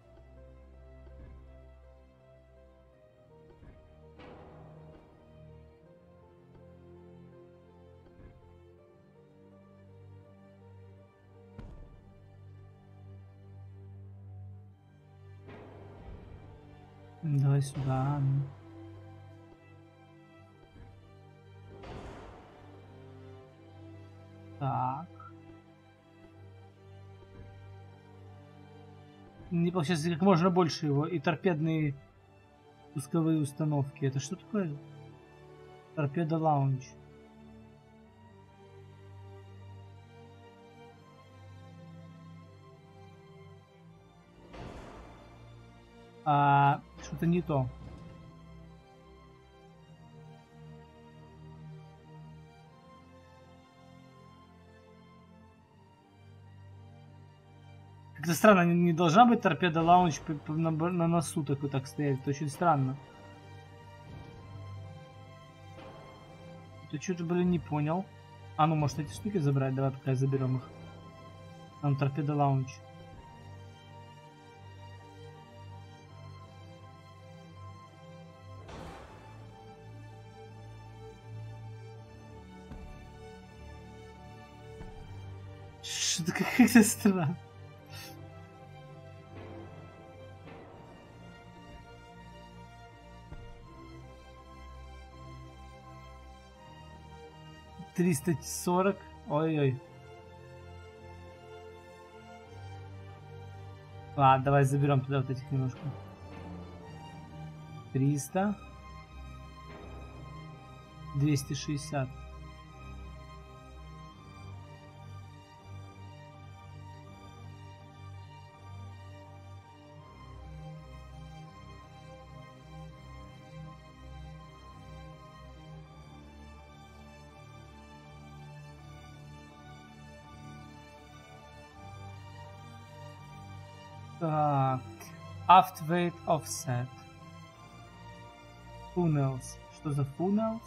Давай сюда. Так. Не получается как можно больше его. И торпедные пусковые установки. Это что такое? Торпеда лаунж. А, что-то не то. Как-то странно, не, не должна быть торпеда лаунж на, на носу такой так стоять. Это очень странно. Ты что-то, блин, не понял. А ну, может, эти штуки забрать? Давай пока заберем их. Там торпеда лаунж. Что-то как-то странно. триста сорок. Ой-ой. Ладно, давай заберем туда вот этих немножко. триста. двести шестьдесят. Так. Aft weight offset. Funnels. Что за funnels?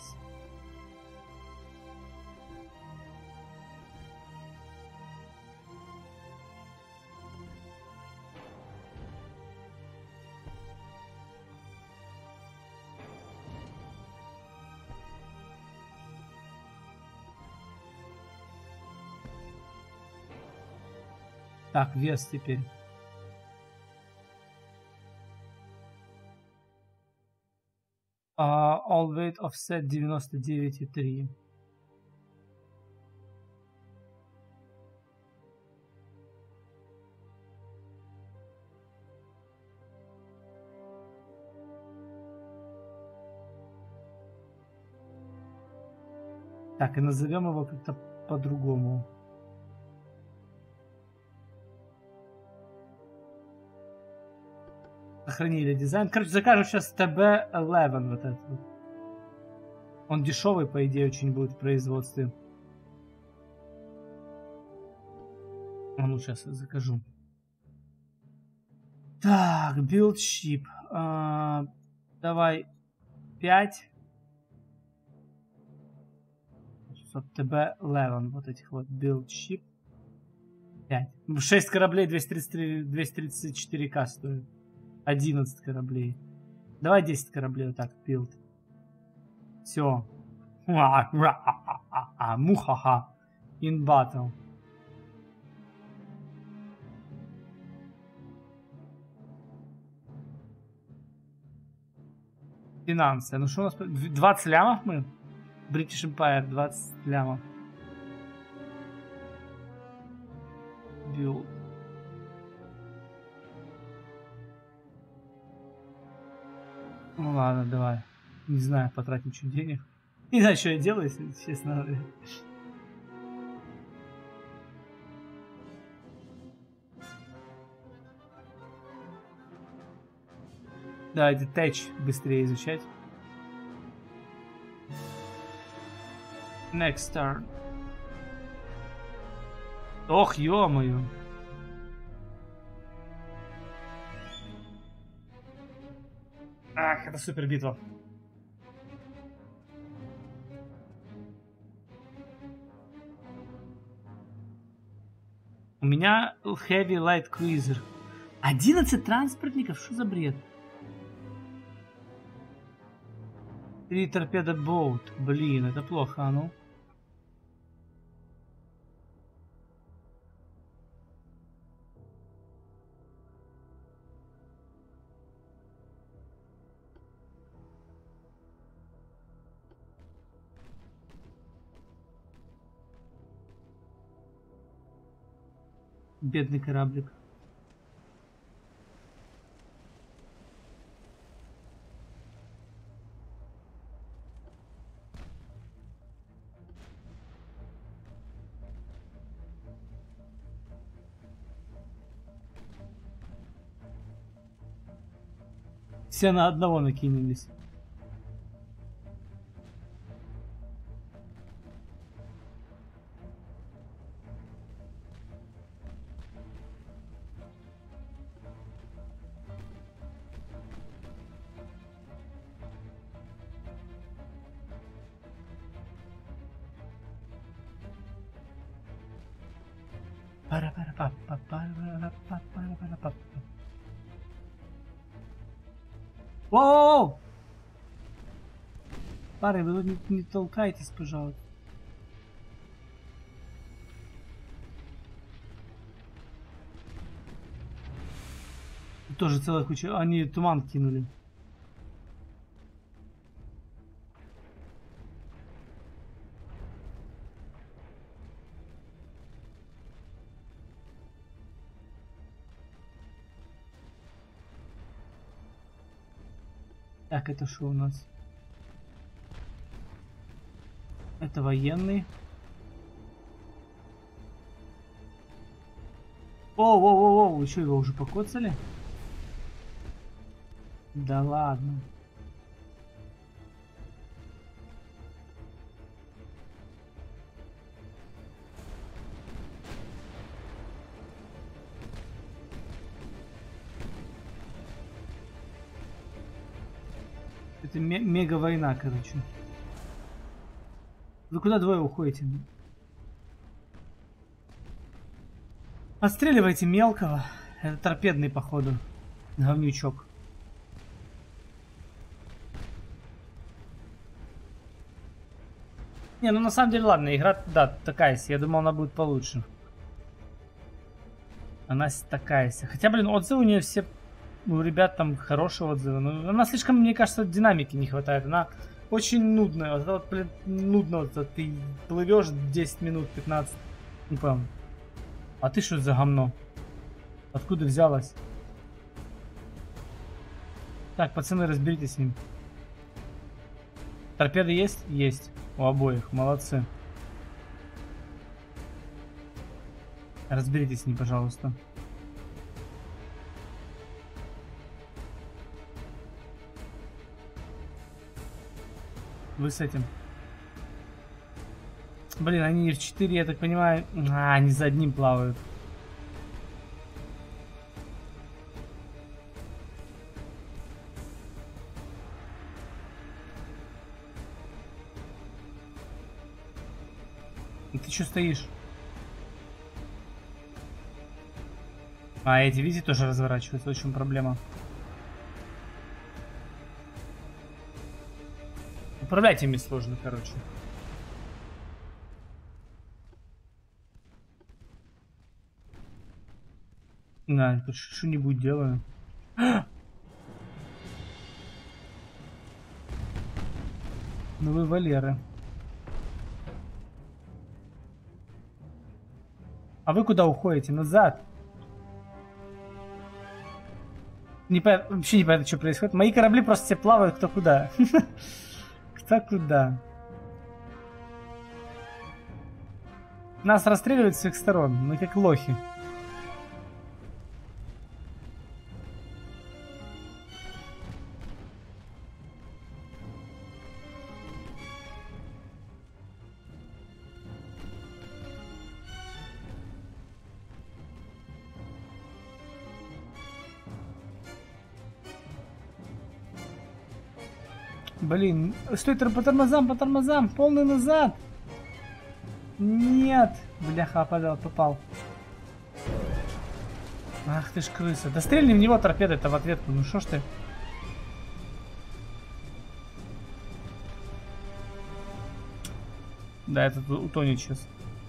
Так, вес теперь. Uh, all weight offset девяносто девять и три. Так, и назовем его как-то по-другому. Сохранили дизайн. Короче, закажем сейчас тэ бэ одиннадцать вот этот вот. Он дешевый, по идее, очень будет в производстве. А ну, сейчас я закажу. Так, build ship. А, давай пять. тэ бэ одиннадцать. Вот этих вот build ship. пять. шесть кораблей двести тридцать три, двести тридцать четыре ка стоит. одиннадцать кораблей. Давай десять кораблей вот так, билд. Все. Мухаха. In battle. Финансы. Ну что у нас? двадцать лямов мы? British Empire, двадцать лямов. Билд. Ну ладно, давай. Не знаю, потратим чуть денег. Не знаю, что я делаю, если честно. Давайте тэч быстрее изучать. Next turn. Ох, ё-моё. Ах, это супер битва. У меня Heavy Light Cruiser. одиннадцать транспортников? Что за бред? три торпеда боут. Блин, это плохо, а ну. Бедный кораблик. Все на одного накинулись. Воу! Пары, вы не, не толкайтесь, пожалуйста. Тут тоже целая куча. Они туман кинули. Так, это что у нас? Это военный. О, о, о, о, вы что, его уже покоцали? Да ладно. Это мега война, короче. Вы куда двое уходите? Отстреливайте мелкого. Это торпедный, походу. Говнючок. Не, ну на самом деле, ладно, игра, да, такая себе. Я думал, она будет получше. Она такая себе. Хотя, блин, отзывы у нее все... У ребят там хорошие отзывы. Но она слишком, мне кажется, динамики не хватает. Она очень нудная. Вот это вот, блин, нудно. Вот это ты плывешь десять минут, пятнадцать. Не понял. А ты что за говно? Откуда взялась? Так, пацаны, разберитесь с ним. Торпеды есть? Есть. У обоих. Молодцы. Разберитесь с ним, пожалуйста. Вы с этим. Блин, они в четыре, я так понимаю... А, они за одним плавают. И ты что стоишь? А, эти, видите, тоже разворачиваются. В чем проблема? Управлять ими сложно, короче. Да, тут что-нибудь делаю. Ну вы Валеры. А вы куда уходите? Назад. Не по... Вообще не понятно, что происходит. Мои корабли просто все плавают кто куда. Кто куда. Нас расстреливают с всех сторон. Мы как лохи. Блин, стой, по тормозам, по тормозам, полный назад. Нет, бляха, попал, попал. Ах ты ж крыса. Да стрельни в него торпедой-то в ответку, ну шо ж ты. Да, этот утонет сейчас.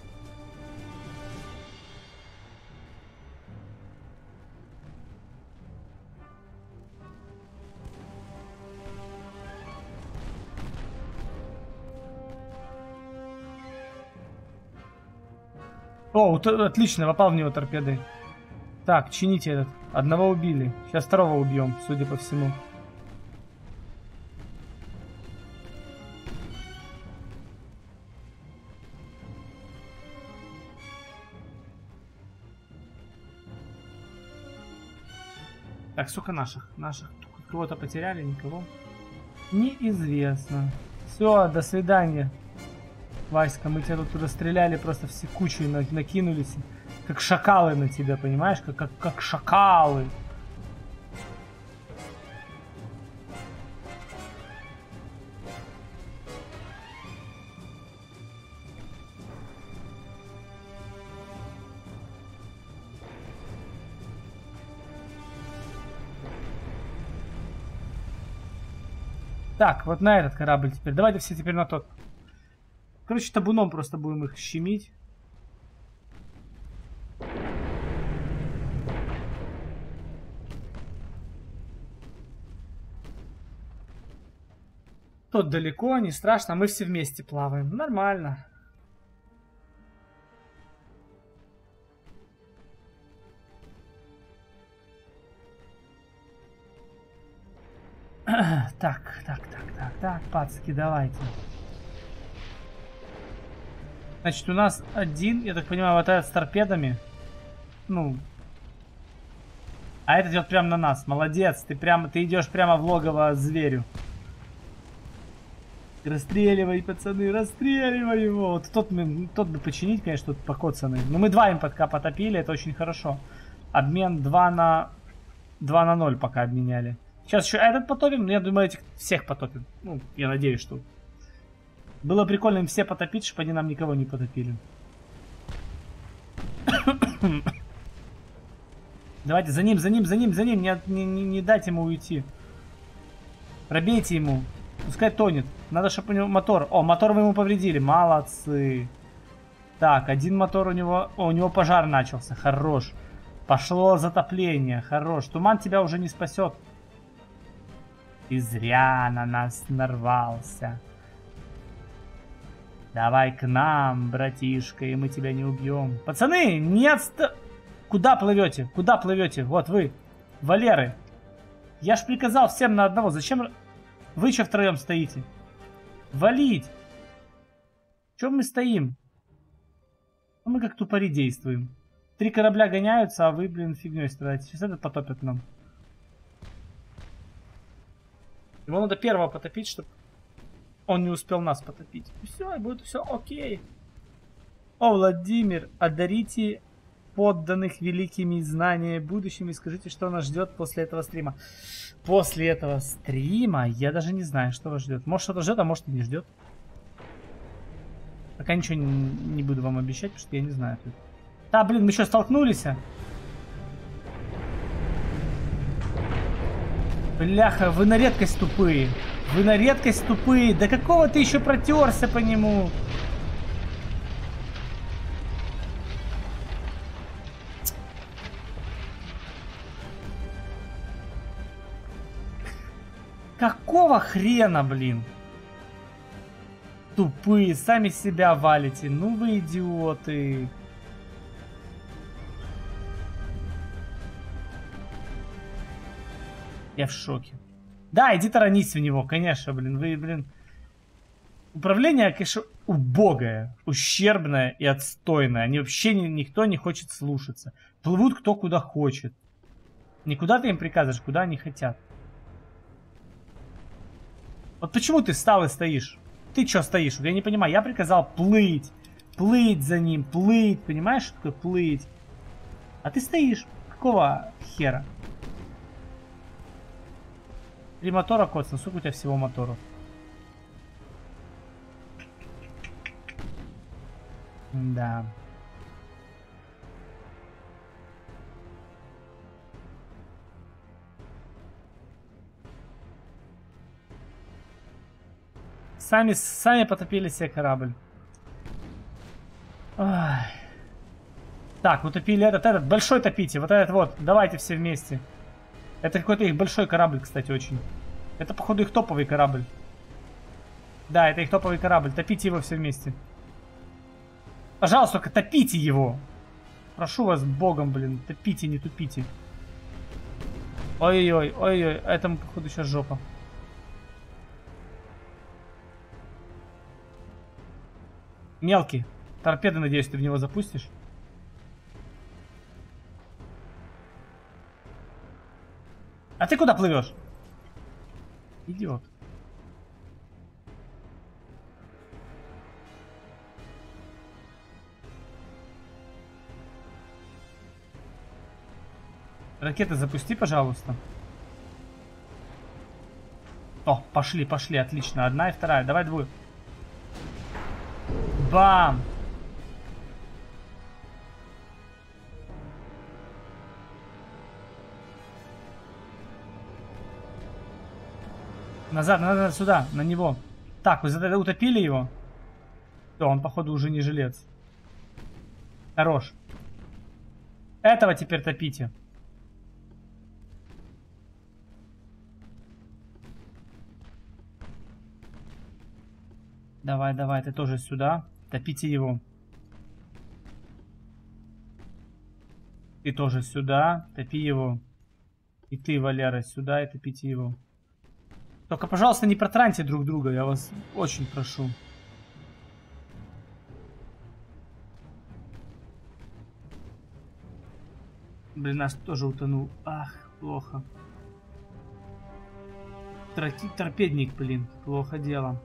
О, отлично, попал в него торпедой. Так, чините этот. Одного убили. Сейчас второго убьем, судя по всему. Так, сколько наших? Наших кого-то потеряли? Никого? Неизвестно. Все, до свидания. Васька, мы тебя тут расстреляли, просто все кучей накинулись. Как шакалы на тебя, понимаешь? Как, как, как шакалы. Так, вот на этот корабль теперь. Давайте все теперь на тот. Короче, табуном просто будем их щемить. Тот далеко, не страшно, мы все вместе плаваем. Нормально. Так, так, так, так, так, пацки, давайте. Значит, у нас один, я так понимаю, вот этот с торпедами. Ну. А этот идет прямо на нас. Молодец, ты прямо, ты идешь прямо в логово зверю. Расстреливай, пацаны, расстреливай его. Вот тот, тот бы починить, конечно, тут покоцанный. Но мы два им пока потопили, это очень хорошо. Обмен два на ноль пока обменяли. Сейчас еще этот потопим, но я думаю, этих всех потопим. Ну, я надеюсь, что... Было прикольно им все потопить, чтобы они нам никого не потопили. Давайте за ним, за ним, за ним, за ним. Не, не, не, не дать ему уйти. Пробейте ему. Пускай тонет. Надо, чтобы у него мотор... О, мотор вы ему повредили. Молодцы. Так, один мотор у него... О, у него пожар начался. Хорош. Пошло затопление. Хорош. Туман тебя уже не спасет. Ты зря на нас нарвался. Давай к нам, братишка, и мы тебя не убьем. Пацаны, не отста... Куда плывете? Куда плывете? Вот вы, Валеры. Я ж приказал всем на одного. Зачем вы еще втроем стоите? Валить. Чем мы стоим? Мы как тупари действуем. Три корабля гоняются, а вы, блин, фигней страдаете. Сейчас этот потопят нам. Его надо первого потопить, чтобы он не успел нас потопить. И все, и будет все окей. О, Владимир, одарите подданных великими знаниями будущими. Скажите, что нас ждет после этого стрима. После этого стрима я даже не знаю, что вас ждет. Может, что-то ждет, а может и не ждет. Пока ничего не, не буду вам обещать, потому что я не знаю. Да, блин, мы еще столкнулись. Бляха, вы на редкость тупые. Вы на редкость тупые. Да какого ты еще протерся по нему? Какого хрена, блин? Тупые, сами себя валите. Ну вы идиоты. Я в шоке. Да, иди таранись в него, конечно, блин. Вы, блин. Управление, конечно, убогое, ущербное и отстойное. Они вообще ни, никто не хочет слушаться. Плывут кто куда хочет. Никуда ты им приказываешь, куда они хотят. Вот почему ты встал и стоишь? Ты что стоишь? Вот я не понимаю. Я приказал плыть. Плыть за ним, плыть. Понимаешь, что такое плыть? А ты стоишь. Какого хера? Три мотора, Коцан. Сколько у тебя всего моторов? Да. Сами, сами потопили себе корабль. Ой. Так, утопили этот, этот. Большой топите. Вот этот вот. Давайте все вместе. Это какой-то их большой корабль, кстати, очень. Это, походу, их топовый корабль. Да, это их топовый корабль. Топите его все вместе. Пожалуйста, только топите его. Прошу вас, богом, блин. Топите, не тупите. Ой-ой-ой, ой-ой. Этому, походу, сейчас жопа. Мелкий. Торпеды, надеюсь, ты в него запустишь. А ты куда плывешь? Идет. Ракеты запусти, пожалуйста. О, пошли, пошли, отлично. Одна и вторая. Давай двое. Бам! Назад, назад, сюда, на него. Так, вы утопили его? Все, он, походу, уже не жилец. Хорош. Этого теперь топите. Давай, давай, ты тоже сюда. Топите его. Ты тоже сюда. Топи его. И ты, Валера, сюда и топите его. Только, пожалуйста, не протраньте друг друга. Я вас очень прошу. Блин, наш тоже утонул. Ах, плохо. Троки, торпедник, блин. Плохо дело.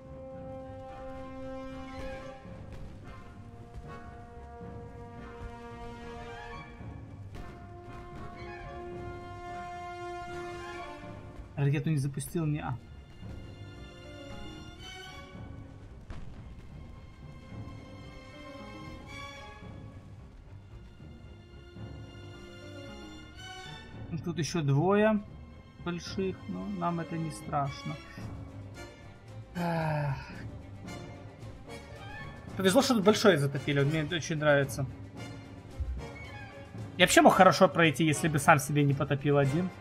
Ракету не запустил, не а. Тут еще двое больших, но нам это не страшно. Ах. Повезло, что тут большое затопили, мне очень нравится. Я вообще мог хорошо пройти, если бы сам себе не потопил один.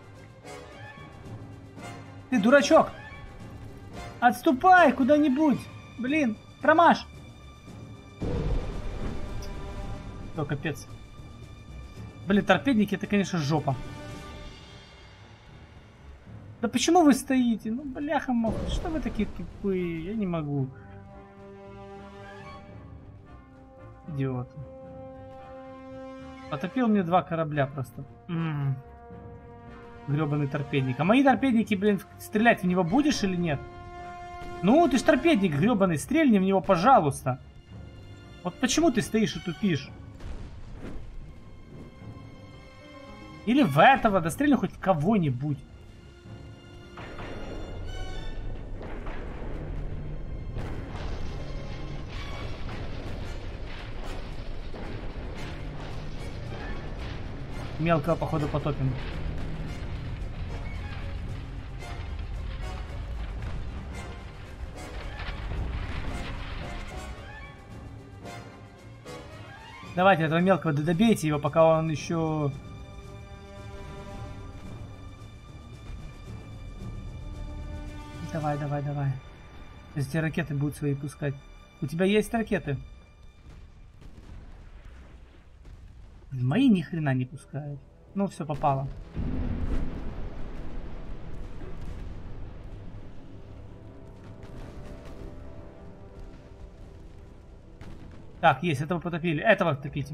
Ты дурачок! Отступай куда-нибудь! Блин, промажь! О, капец. Блин, торпедники это, конечно, жопа. Да почему вы стоите? Ну, бляха-муха, что вы такие тупые? Я не могу. Идиот. Потопил мне два корабля просто. М-м. Гребаный торпедник. А мои торпедники, блин, стрелять в него будешь или нет? Ну, ты ж торпедник гребаный, стрельни в него, пожалуйста. Вот почему ты стоишь и тупишь? Или в этого, да стрельни хоть в кого-нибудь. Мелкого, походу, потопим. Давайте этого мелкого добейте его, пока он еще... Давай, давай, давай. Если те ракеты будут свои пускать. У тебя есть ракеты? Мои ни хрена не пускают. Ну, все попало. Так, есть, этого потопили. Этого топите.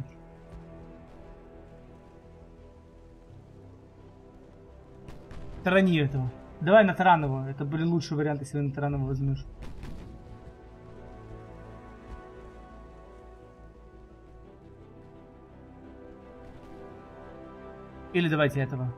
Тарани этого. Давай на Таранова. Это были лучший вариант, если на Таранова возьмешь. Или давайте этого.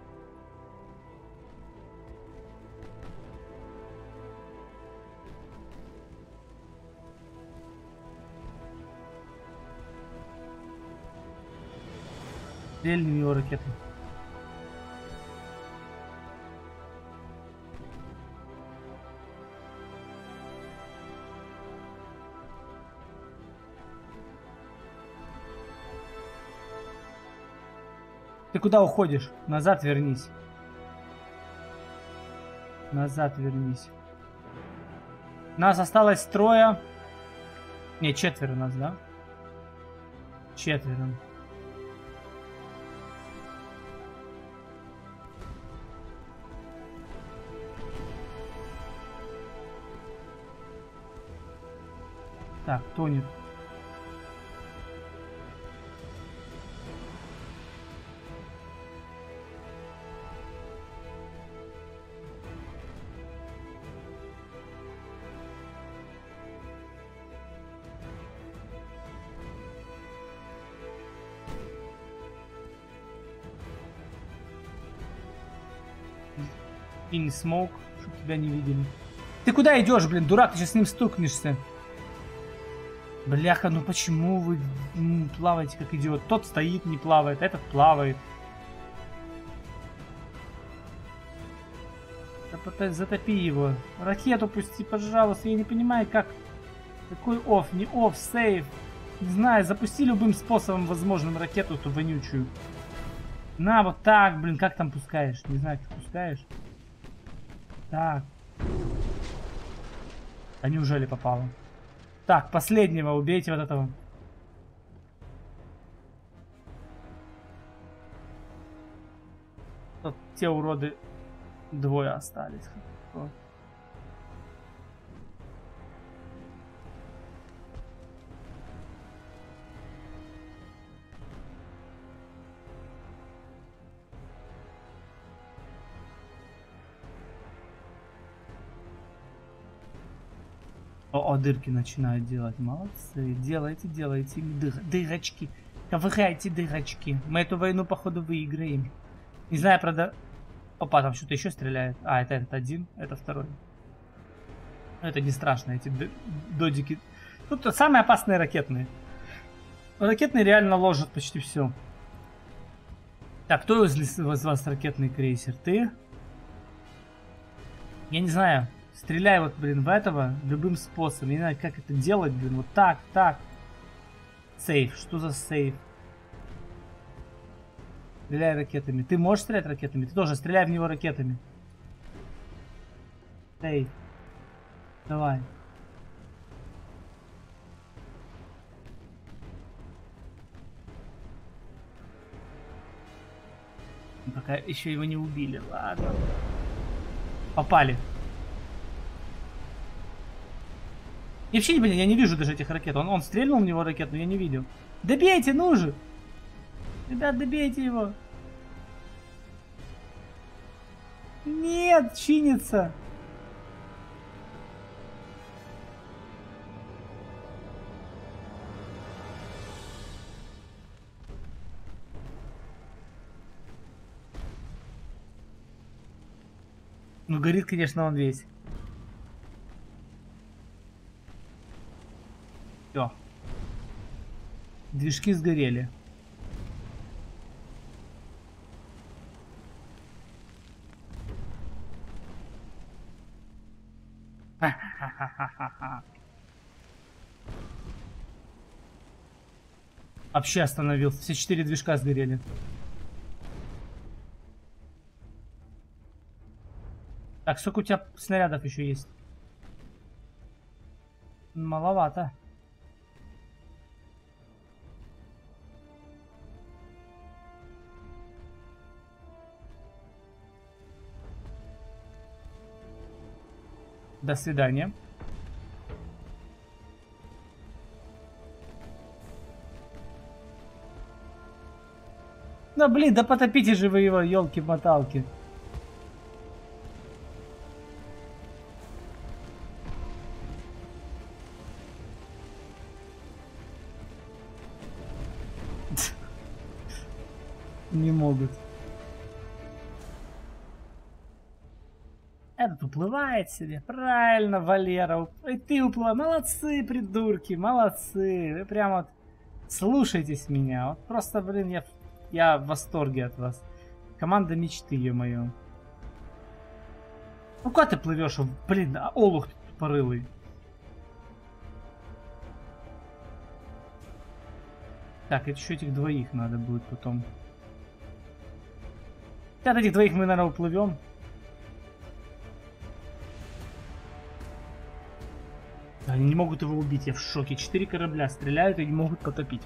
Стрельни в него ракеты. Ты куда уходишь? Назад вернись. Назад вернись. Нас осталось трое. Не, четверо нас, да? Четверо. Так, тонет. Фини смоук, чтобы тебя не видели. Ты куда идешь, блин, дурак? Ты сейчас с ним стукнешься. Бляха, ну почему вы м, плаваете как идиот? Тот стоит, не плавает, этот плавает. Да затопи его. Ракету пусти, пожалуйста. Я не понимаю, как... Какой офф, не офф, сейв. Не знаю, запусти любым способом возможным ракету эту вонючую. На, вот так, блин, как там пускаешь? Не знаю, как пускаешь. Так. А неужели попало? Так, последнего убейте вот этого. Вот те уроды двое остались. Вот. О, о, дырки начинают делать. Молодцы. Делайте, делайте. Дыр, дырочки. Ковыряйте дырочки. Мы эту войну, походу, выиграем. Не знаю, правда... Опа, там что-то еще стреляет. А, это этот один, это второй. Это не страшно, эти додики. Тут самые опасные ракетные. Ракетные реально ложат почти все. Так, кто из, из вас ракетный крейсер? Ты? Я не знаю. Стреляй вот, блин, в этого любым способом. Я не знаю, как это делать, блин. Вот так, так. Сейф. Что за сейф? Стреляй ракетами. Ты можешь стрелять ракетами? Ты тоже стреляй в него ракетами. Сейф. Давай. Пока еще его не убили. Ладно. Попали. Я вообще не понимаю, я не вижу даже этих ракет. Он, он стрельнул в него ракет, но я не видел. Добейте, ну же! Ребят, добейте его! Нет, чинится! Ну, горит, конечно, он весь. Все. Движки сгорели. Ха-ха-ха-ха-ха. Вообще остановился. Все четыре движка сгорели. Так, сколько у тебя снарядов еще есть? Маловато. До свидания. Да блин, да потопите же вы его, елки-моталки. Не могут. Этот уплывает себе. Правильно, Валера. И ты уплываешь. Молодцы, придурки, молодцы. Вы прям вот слушайтесь меня. Вот просто, блин, я, я в восторге от вас. Команда мечты, ё-моё. Ну куда ты плывешь? Блин, олух тупорылый. Так, это еще этих двоих надо будет потом. От этих двоих мы, наверное, уплывем. Они не могут его убить, я в шоке. Четыре корабля стреляют и не могут потопить.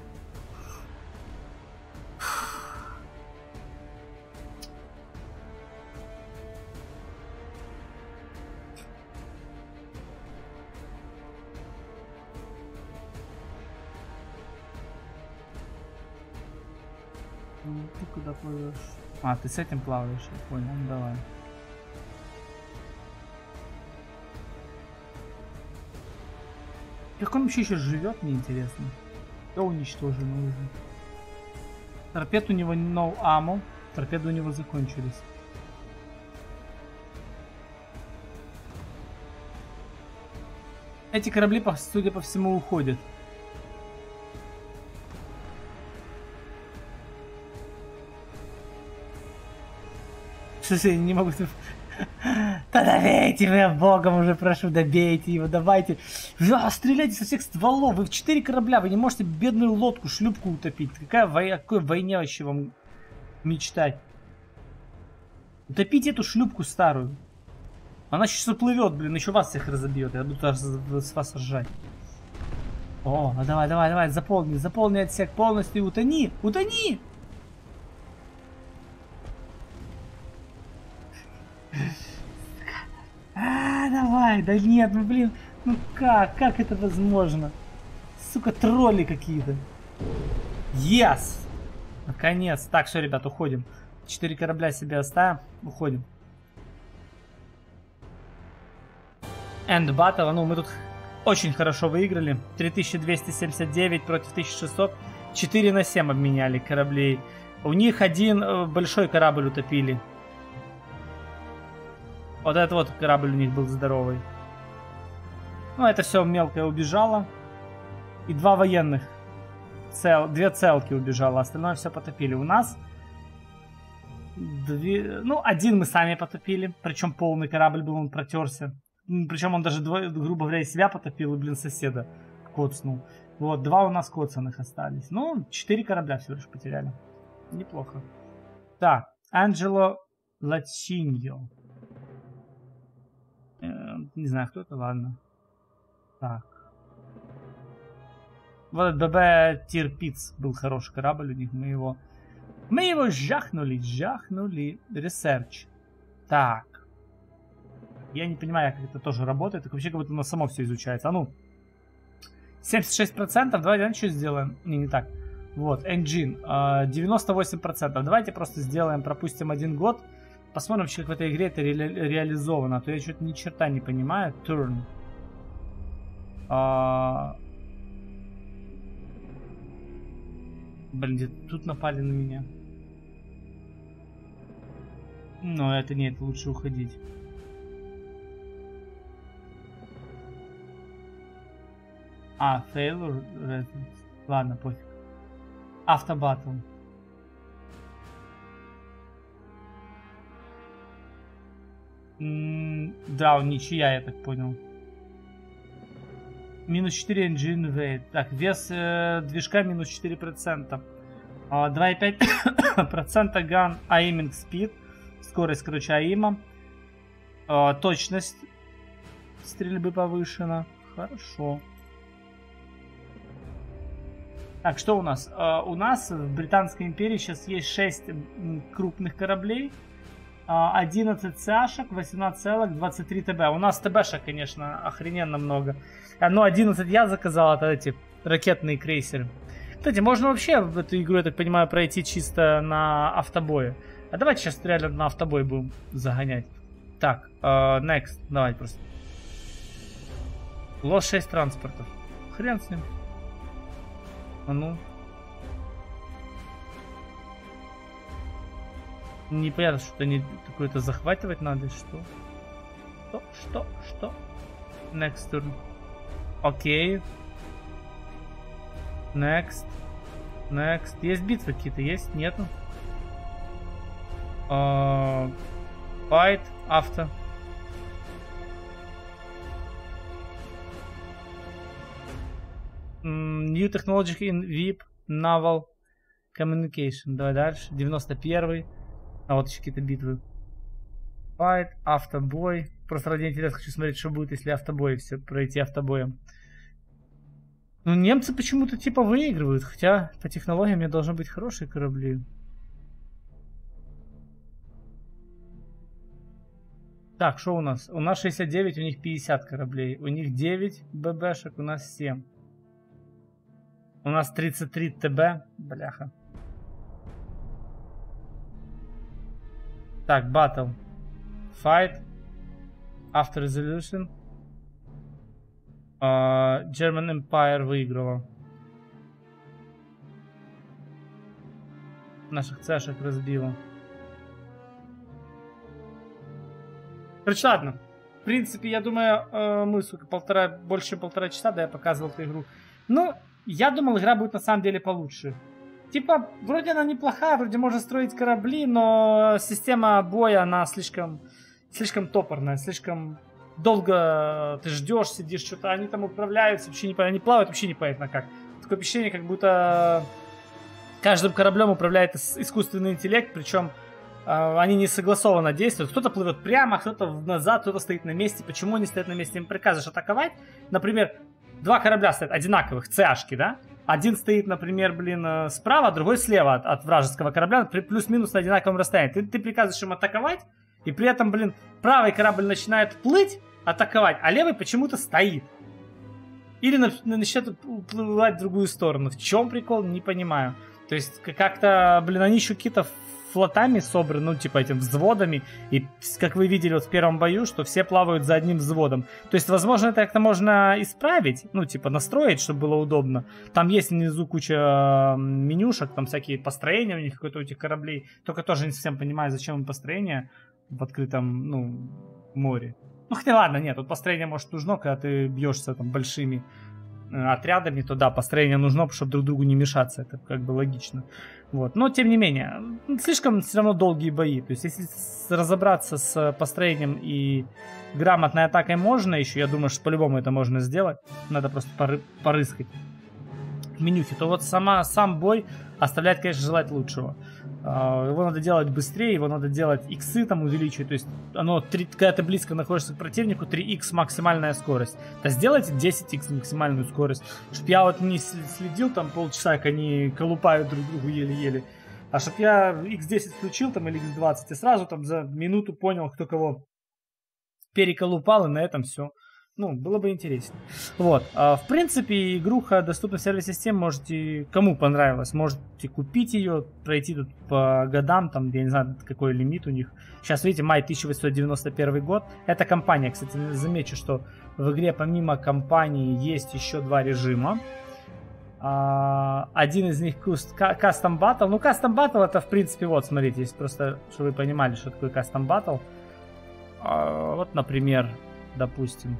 Ты куда плывешь? А, ты с этим плаваешь, я понял, ну давай. Как он вообще еще живет, мне интересно. Все уничтожено уже. Торпед у него no ammo. Торпеды у него закончились. Эти корабли, судя по всему, уходят. Слушай, не могу... Да добейте меня, богом уже прошу, добейте его, давайте. Да, стреляйте со всех стволов, вы в четыре корабля, вы не можете бедную лодку, шлюпку утопить. Какая вой... О какой войне вообще вам мечтать? Утопите эту шлюпку старую. Она сейчас уплывет, блин, еще вас всех разобьет. Я буду с вас ржать. О, а давай, давай, давай, заполни, заполни отсек полностью, утони, утони! А, давай, да нет, ну блин, ну как, как это возможно? Сука, тролли какие-то. Yes! Наконец. Так, все, ребят, уходим. Четыре корабля себе оставим, уходим. End battle, ну мы тут очень хорошо выиграли. три тысячи двести семьдесят девять против тысячи шестисот. четыре на семь обменяли кораблей. У них один большой корабль утопили. Вот этот вот корабль у них был здоровый. Ну, это все мелкое убежало. И два военных. Цел... Две целки убежало. Остальное все потопили. У нас... Две... Ну, один мы сами потопили. Причем полный корабль был, он протерся. Причем он даже, грубо говоря, себя потопил и, блин, соседа коцнул. Вот, два у нас коцаных остались. Ну, четыре корабля всего лишь потеряли. Неплохо. Так, Анджело Лачиньо. Не знаю, кто это, ладно. Так. Вот этот ББ Тирпиц был хороший корабль у них, мы его... Мы его жахнули, жахнули. Research. Так. Я не понимаю, как это тоже работает. Так вообще, как будто оно само все изучается. А ну. семьдесят шесть процентов. Давайте что сделаем. Не, не так. Вот, Engine. девяносто восемь процентов. Давайте просто сделаем, пропустим один год. Посмотрим, как в этой игре это ре реализовано. А то я что-то ни черта не понимаю. Turn. А... Блин, где тут напали на меня. Но это нет, лучше уходить. А, failure. Ладно, пофиг. Автобаттл. Да, ничья, я так понял. Минус четыре engine weight. Так, вес э, движка минус четыре процента. два и пять процента gun aiming speed. Скорость, короче, аима. Э, точность стрельбы повышена. Хорошо. Так, что у нас? Э, у нас в Британской империи сейчас есть шесть крупных кораблей. одиннадцать цашек, восемнадцать целок, двадцать три ТБ. У нас ТБшек, конечно, охрененно много. Но одиннадцать я заказал, это эти ракетные крейсеры. Кстати, можно вообще в эту игру, я так понимаю, пройти чисто на автобое. А давайте сейчас реально на автобой будем загонять. Так, uh, next. Давайте просто. Лос шесть транспортов. Хрен с ним. А ну. Непонятно, что-то не какое-то захватывать надо. Что? Что? Что? Что? Next turn. Окей. Next. Next. Есть битвы какие-то? Есть? Нету? Uh, fight. Авто. Mm, new technology in ви ай пи. Naval Communication. Давай дальше. девяносто первый. А вот еще какие-то битвы. Fight, автобой. Просто ради интереса хочу смотреть, что будет, если автобой все пройти автобоем. Ну, немцы почему-то типа выигрывают, хотя по технологиям мне должны быть хорошие корабли. Так, что у нас? У нас шестьдесят девять, у них пятьдесят кораблей. У них девять ББшек, у нас семь. У нас тридцать три ТБ. Бляха. Так, battle. Fight. After resolution. Uh, German Empire выиграла. Наших цешек разбила. Короче, ладно. в принципе, я думаю, э, мы, сука, полтора, больше полтора часа, да, я показывал эту игру. Ну, я думал, игра будет на самом деле получше. Типа, вроде она неплохая, вроде можно строить корабли, но система боя, она слишком, слишком топорная, слишком долго ты ждешь, сидишь, что-то они там управляются, вообще не понятно, они плавают, вообще непонятно как. Такое впечатление, как будто каждым кораблем управляет искусственный интеллект, причем э, они не согласованно действуют. Кто-то плывет прямо, кто-то назад, кто-то стоит на месте. Почему они стоят на месте? Им приказываешь атаковать. Например, два корабля стоят одинаковых, цэашки, да? Один стоит, например, блин, справа, другой слева от, от вражеского корабля, плюс-минус на одинаковом расстоянии. Ты, ты приказываешь им атаковать, и при этом, блин, правый корабль начинает плыть, атаковать, а левый почему-то стоит. Или начинает уплывать в другую сторону. В чем прикол, не понимаю. То есть как-то, блин, они еще какие-то флотами собраны, ну, типа этим взводами. И, как вы видели вот в первом бою, что все плавают за одним взводом. То есть, возможно, это как-то можно исправить, ну, типа настроить, чтобы было удобно. Там есть внизу куча менюшек, там всякие построения у них, какой-то у этих кораблей. Только тоже не совсем понимаю, зачем им построение в открытом, ну, море. Ну, хотя ладно, нет, тут построение может нужно, когда ты бьешься там большими отрядами, то да, построение нужно, чтобы друг другу не мешаться, это как бы логично. Вот. Но, тем не менее, слишком все равно долгие бои. То есть, если разобраться с построением и грамотной атакой можно еще, я думаю, что по-любому это можно сделать. Надо просто поры- порыскать в менюхе. То вот сама, сам бой оставляет, конечно, желать лучшего. Его надо делать быстрее, его надо делать иксы там увеличивать, то есть оно, три, когда ты близко находишься к противнику, три икс максимальная скорость. То сделайте десять икс максимальную скорость, чтоб я вот не следил там полчаса, как они колупают друг другу еле-еле, а чтоб я икс десять включил там или икс двадцать и сразу там за минуту понял, кто кого переколупал, и на этом все. Ну, было бы интересно. Вот. А, в принципе, игруха доступна в сервисе Steam. Можете, кому понравилось, можете купить ее, пройти тут по годам, там, я не знаю, какой лимит у них. Сейчас, видите, май тысяча восемьсот девяносто первый год. Это компания, кстати, замечу, что в игре помимо компании есть еще два режима. А, один из них Custom Battle. Ну, Custom Battle это, в принципе, вот, смотрите, есть просто, чтобы вы понимали, что такое Custom Battle. А, вот, например, допустим,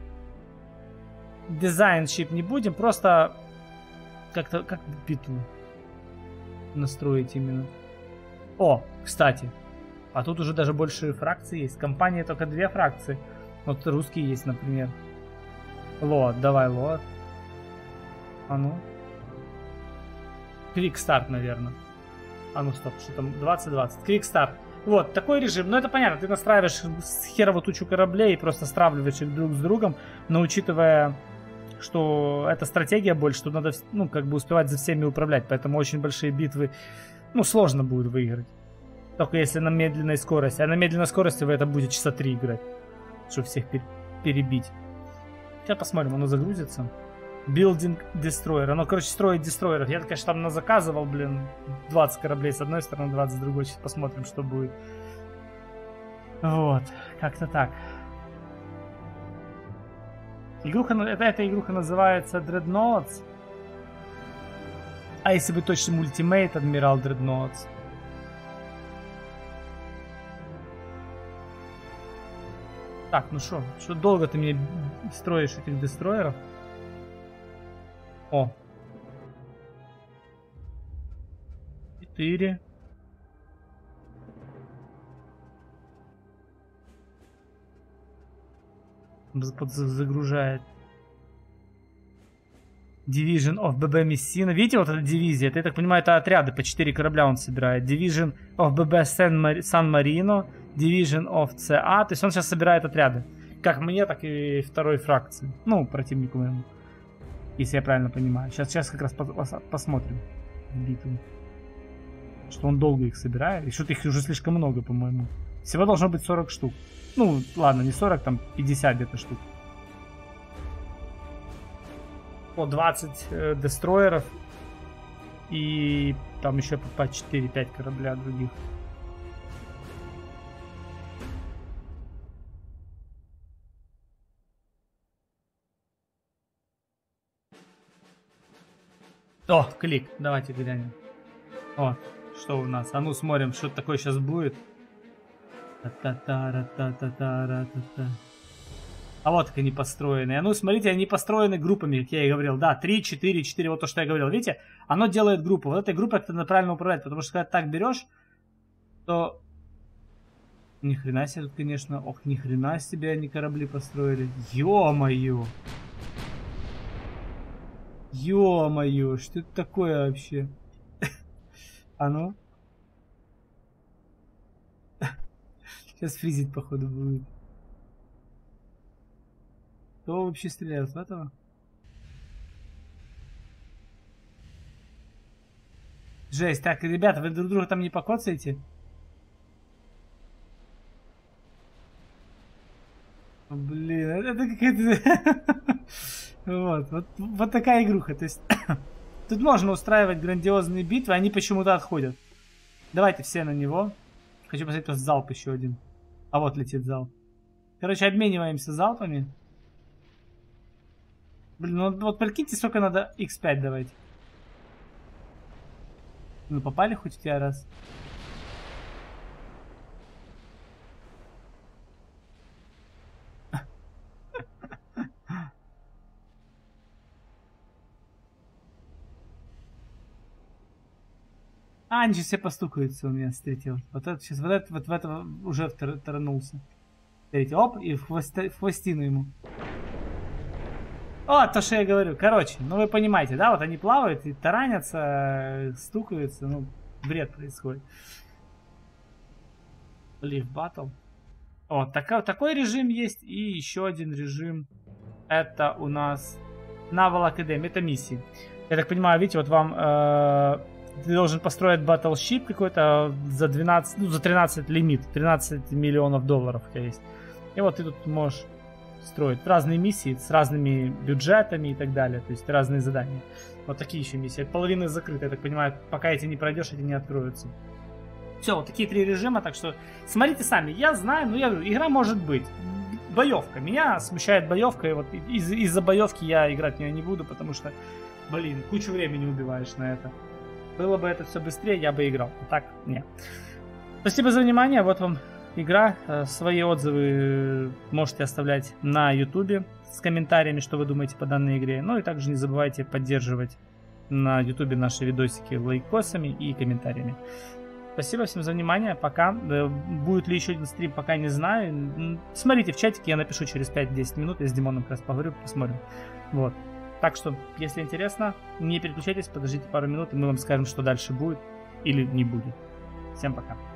дизайн-шип не будем, просто как-то как битву настроить именно. О, кстати, а тут уже даже больше фракций есть. Компания только две фракции. Вот русские есть, например. Лот, давай лот. А ну. Крик-старт, наверное. А ну стоп, что там? двадцать двадцать. Крик-старт. Вот, такой режим. Ну, это понятно. Ты настраиваешь херову тучу кораблей и просто стравливаешь их друг с другом. Но учитывая, что это стратегия больше, что надо, ну, как бы успевать за всеми управлять. Поэтому очень большие битвы, ну, сложно будет выиграть. Только если на медленной скорости. А на медленной скорости вы это будете часа три играть, чтобы всех пер- перебить. Сейчас посмотрим, оно загрузится. Building Destroyer. Оно, короче, строит дестройеров. Я, конечно, там назаказывал, блин, двадцать кораблей с одной стороны, двадцать с другой. Сейчас посмотрим, что будет. Вот, как-то так. Игруха, это, эта игруха называется Dreadnoughts. А если бы точно Ultimate Admiral Dreadnoughts? Так, ну что, что долго ты мне строишь этих дестройеров? О. Четыре. Загружает. Division of би би Messina. Видите, вот эта дивизия? Это, я так понимаю, это отряды. По четыре корабля он собирает. Division of би би San Marino. Division of си эй. То есть он сейчас собирает отряды. Как мне, так и второй фракции. Ну, противнику моему. Если я правильно понимаю. Сейчас, сейчас как раз посмотрим битву. Что он долго их собирает. И что-то их уже слишком много, по-моему. Всего должно быть сорок штук. Ну, ладно, не сорок, там пятьдесят где-то штук. По двадцать э, дестройеров. И там еще по четыре-пять корабля других. О, клик. Давайте глянем. О, что у нас? А ну смотрим, что такое сейчас будет. Та-та-та-та-та-та-та-та. А вот как они построены. Ну, смотрите, они построены группами, как я и говорил. Да, три, четыре, четыре, вот то, что я говорил. Видите, оно делает группу. Вот этой группой как-то правильно управлять, потому что когда так берешь, то... Ни хрена себе тут, конечно. Ох, ни хрена себе они корабли построили. Ё-моё. Ё-моё, что это такое вообще? А ну? Сейчас фризить, походу, будет. Кто вообще стреляет в этого? Жесть. Так, ребята, вы друг друга там не покоцаете? Блин, это какая-то... вот, вот, вот такая игруха. То есть, тут можно устраивать грандиозные битвы, они почему-то отходят. Давайте все на него. Хочу посмотреть просто залп еще один. А вот летит залп. Короче, обмениваемся залпами. Блин, ну вот прикиньте, сколько надо икс пять давать. Ну, попали хоть в тебя раз. А, они сейчас все постукаются у меня, смотрите. Вот, вот это сейчас, вот это, вот в этого уже таранулся. Смотрите, оп, и в, хвосте, в хвостину ему. О, то, что я говорю. Короче, ну вы понимаете, да? Вот они плавают и таранятся, стукаются. Ну, бред происходит. Leaf Battle. О, такой, такой режим есть. И еще один режим. Это у нас Naval Academy. Это миссии. Я так понимаю, видите, вот вам... Э Ты должен построить батлшип какой-то за двенадцать, ну за тринадцать лимит, тринадцать миллионов долларов у тебя есть. И вот ты тут можешь строить разные миссии с разными бюджетами и так далее, то есть разные задания. Вот такие еще миссии. Половина закрыта, я так понимаю, пока эти не пройдешь, эти не откроются. Все, вот такие три режима, так что смотрите сами. Я знаю, ну я говорю, игра может быть. Боевка. Меня смущает боевка, и вот из- из-за боевки я играть в нее не буду, потому что, блин, кучу времени убиваешь на это. Было бы это все быстрее, я бы играл. А так, нет. Спасибо за внимание. Вот вам игра. Свои отзывы можете оставлять на ютубе с комментариями, что вы думаете по данной игре. Ну и также не забывайте поддерживать на ютубе наши видосики лайкосами и комментариями. Спасибо всем за внимание. Пока. Будет ли еще один стрим, пока не знаю. Смотрите в чатике, я напишу через пять-десять минут. Я с Димоном как раз поговорю, посмотрим. Вот. Так что, если интересно, не переключайтесь, подождите пару минут, и мы вам скажем, что дальше будет или не будет. Всем пока.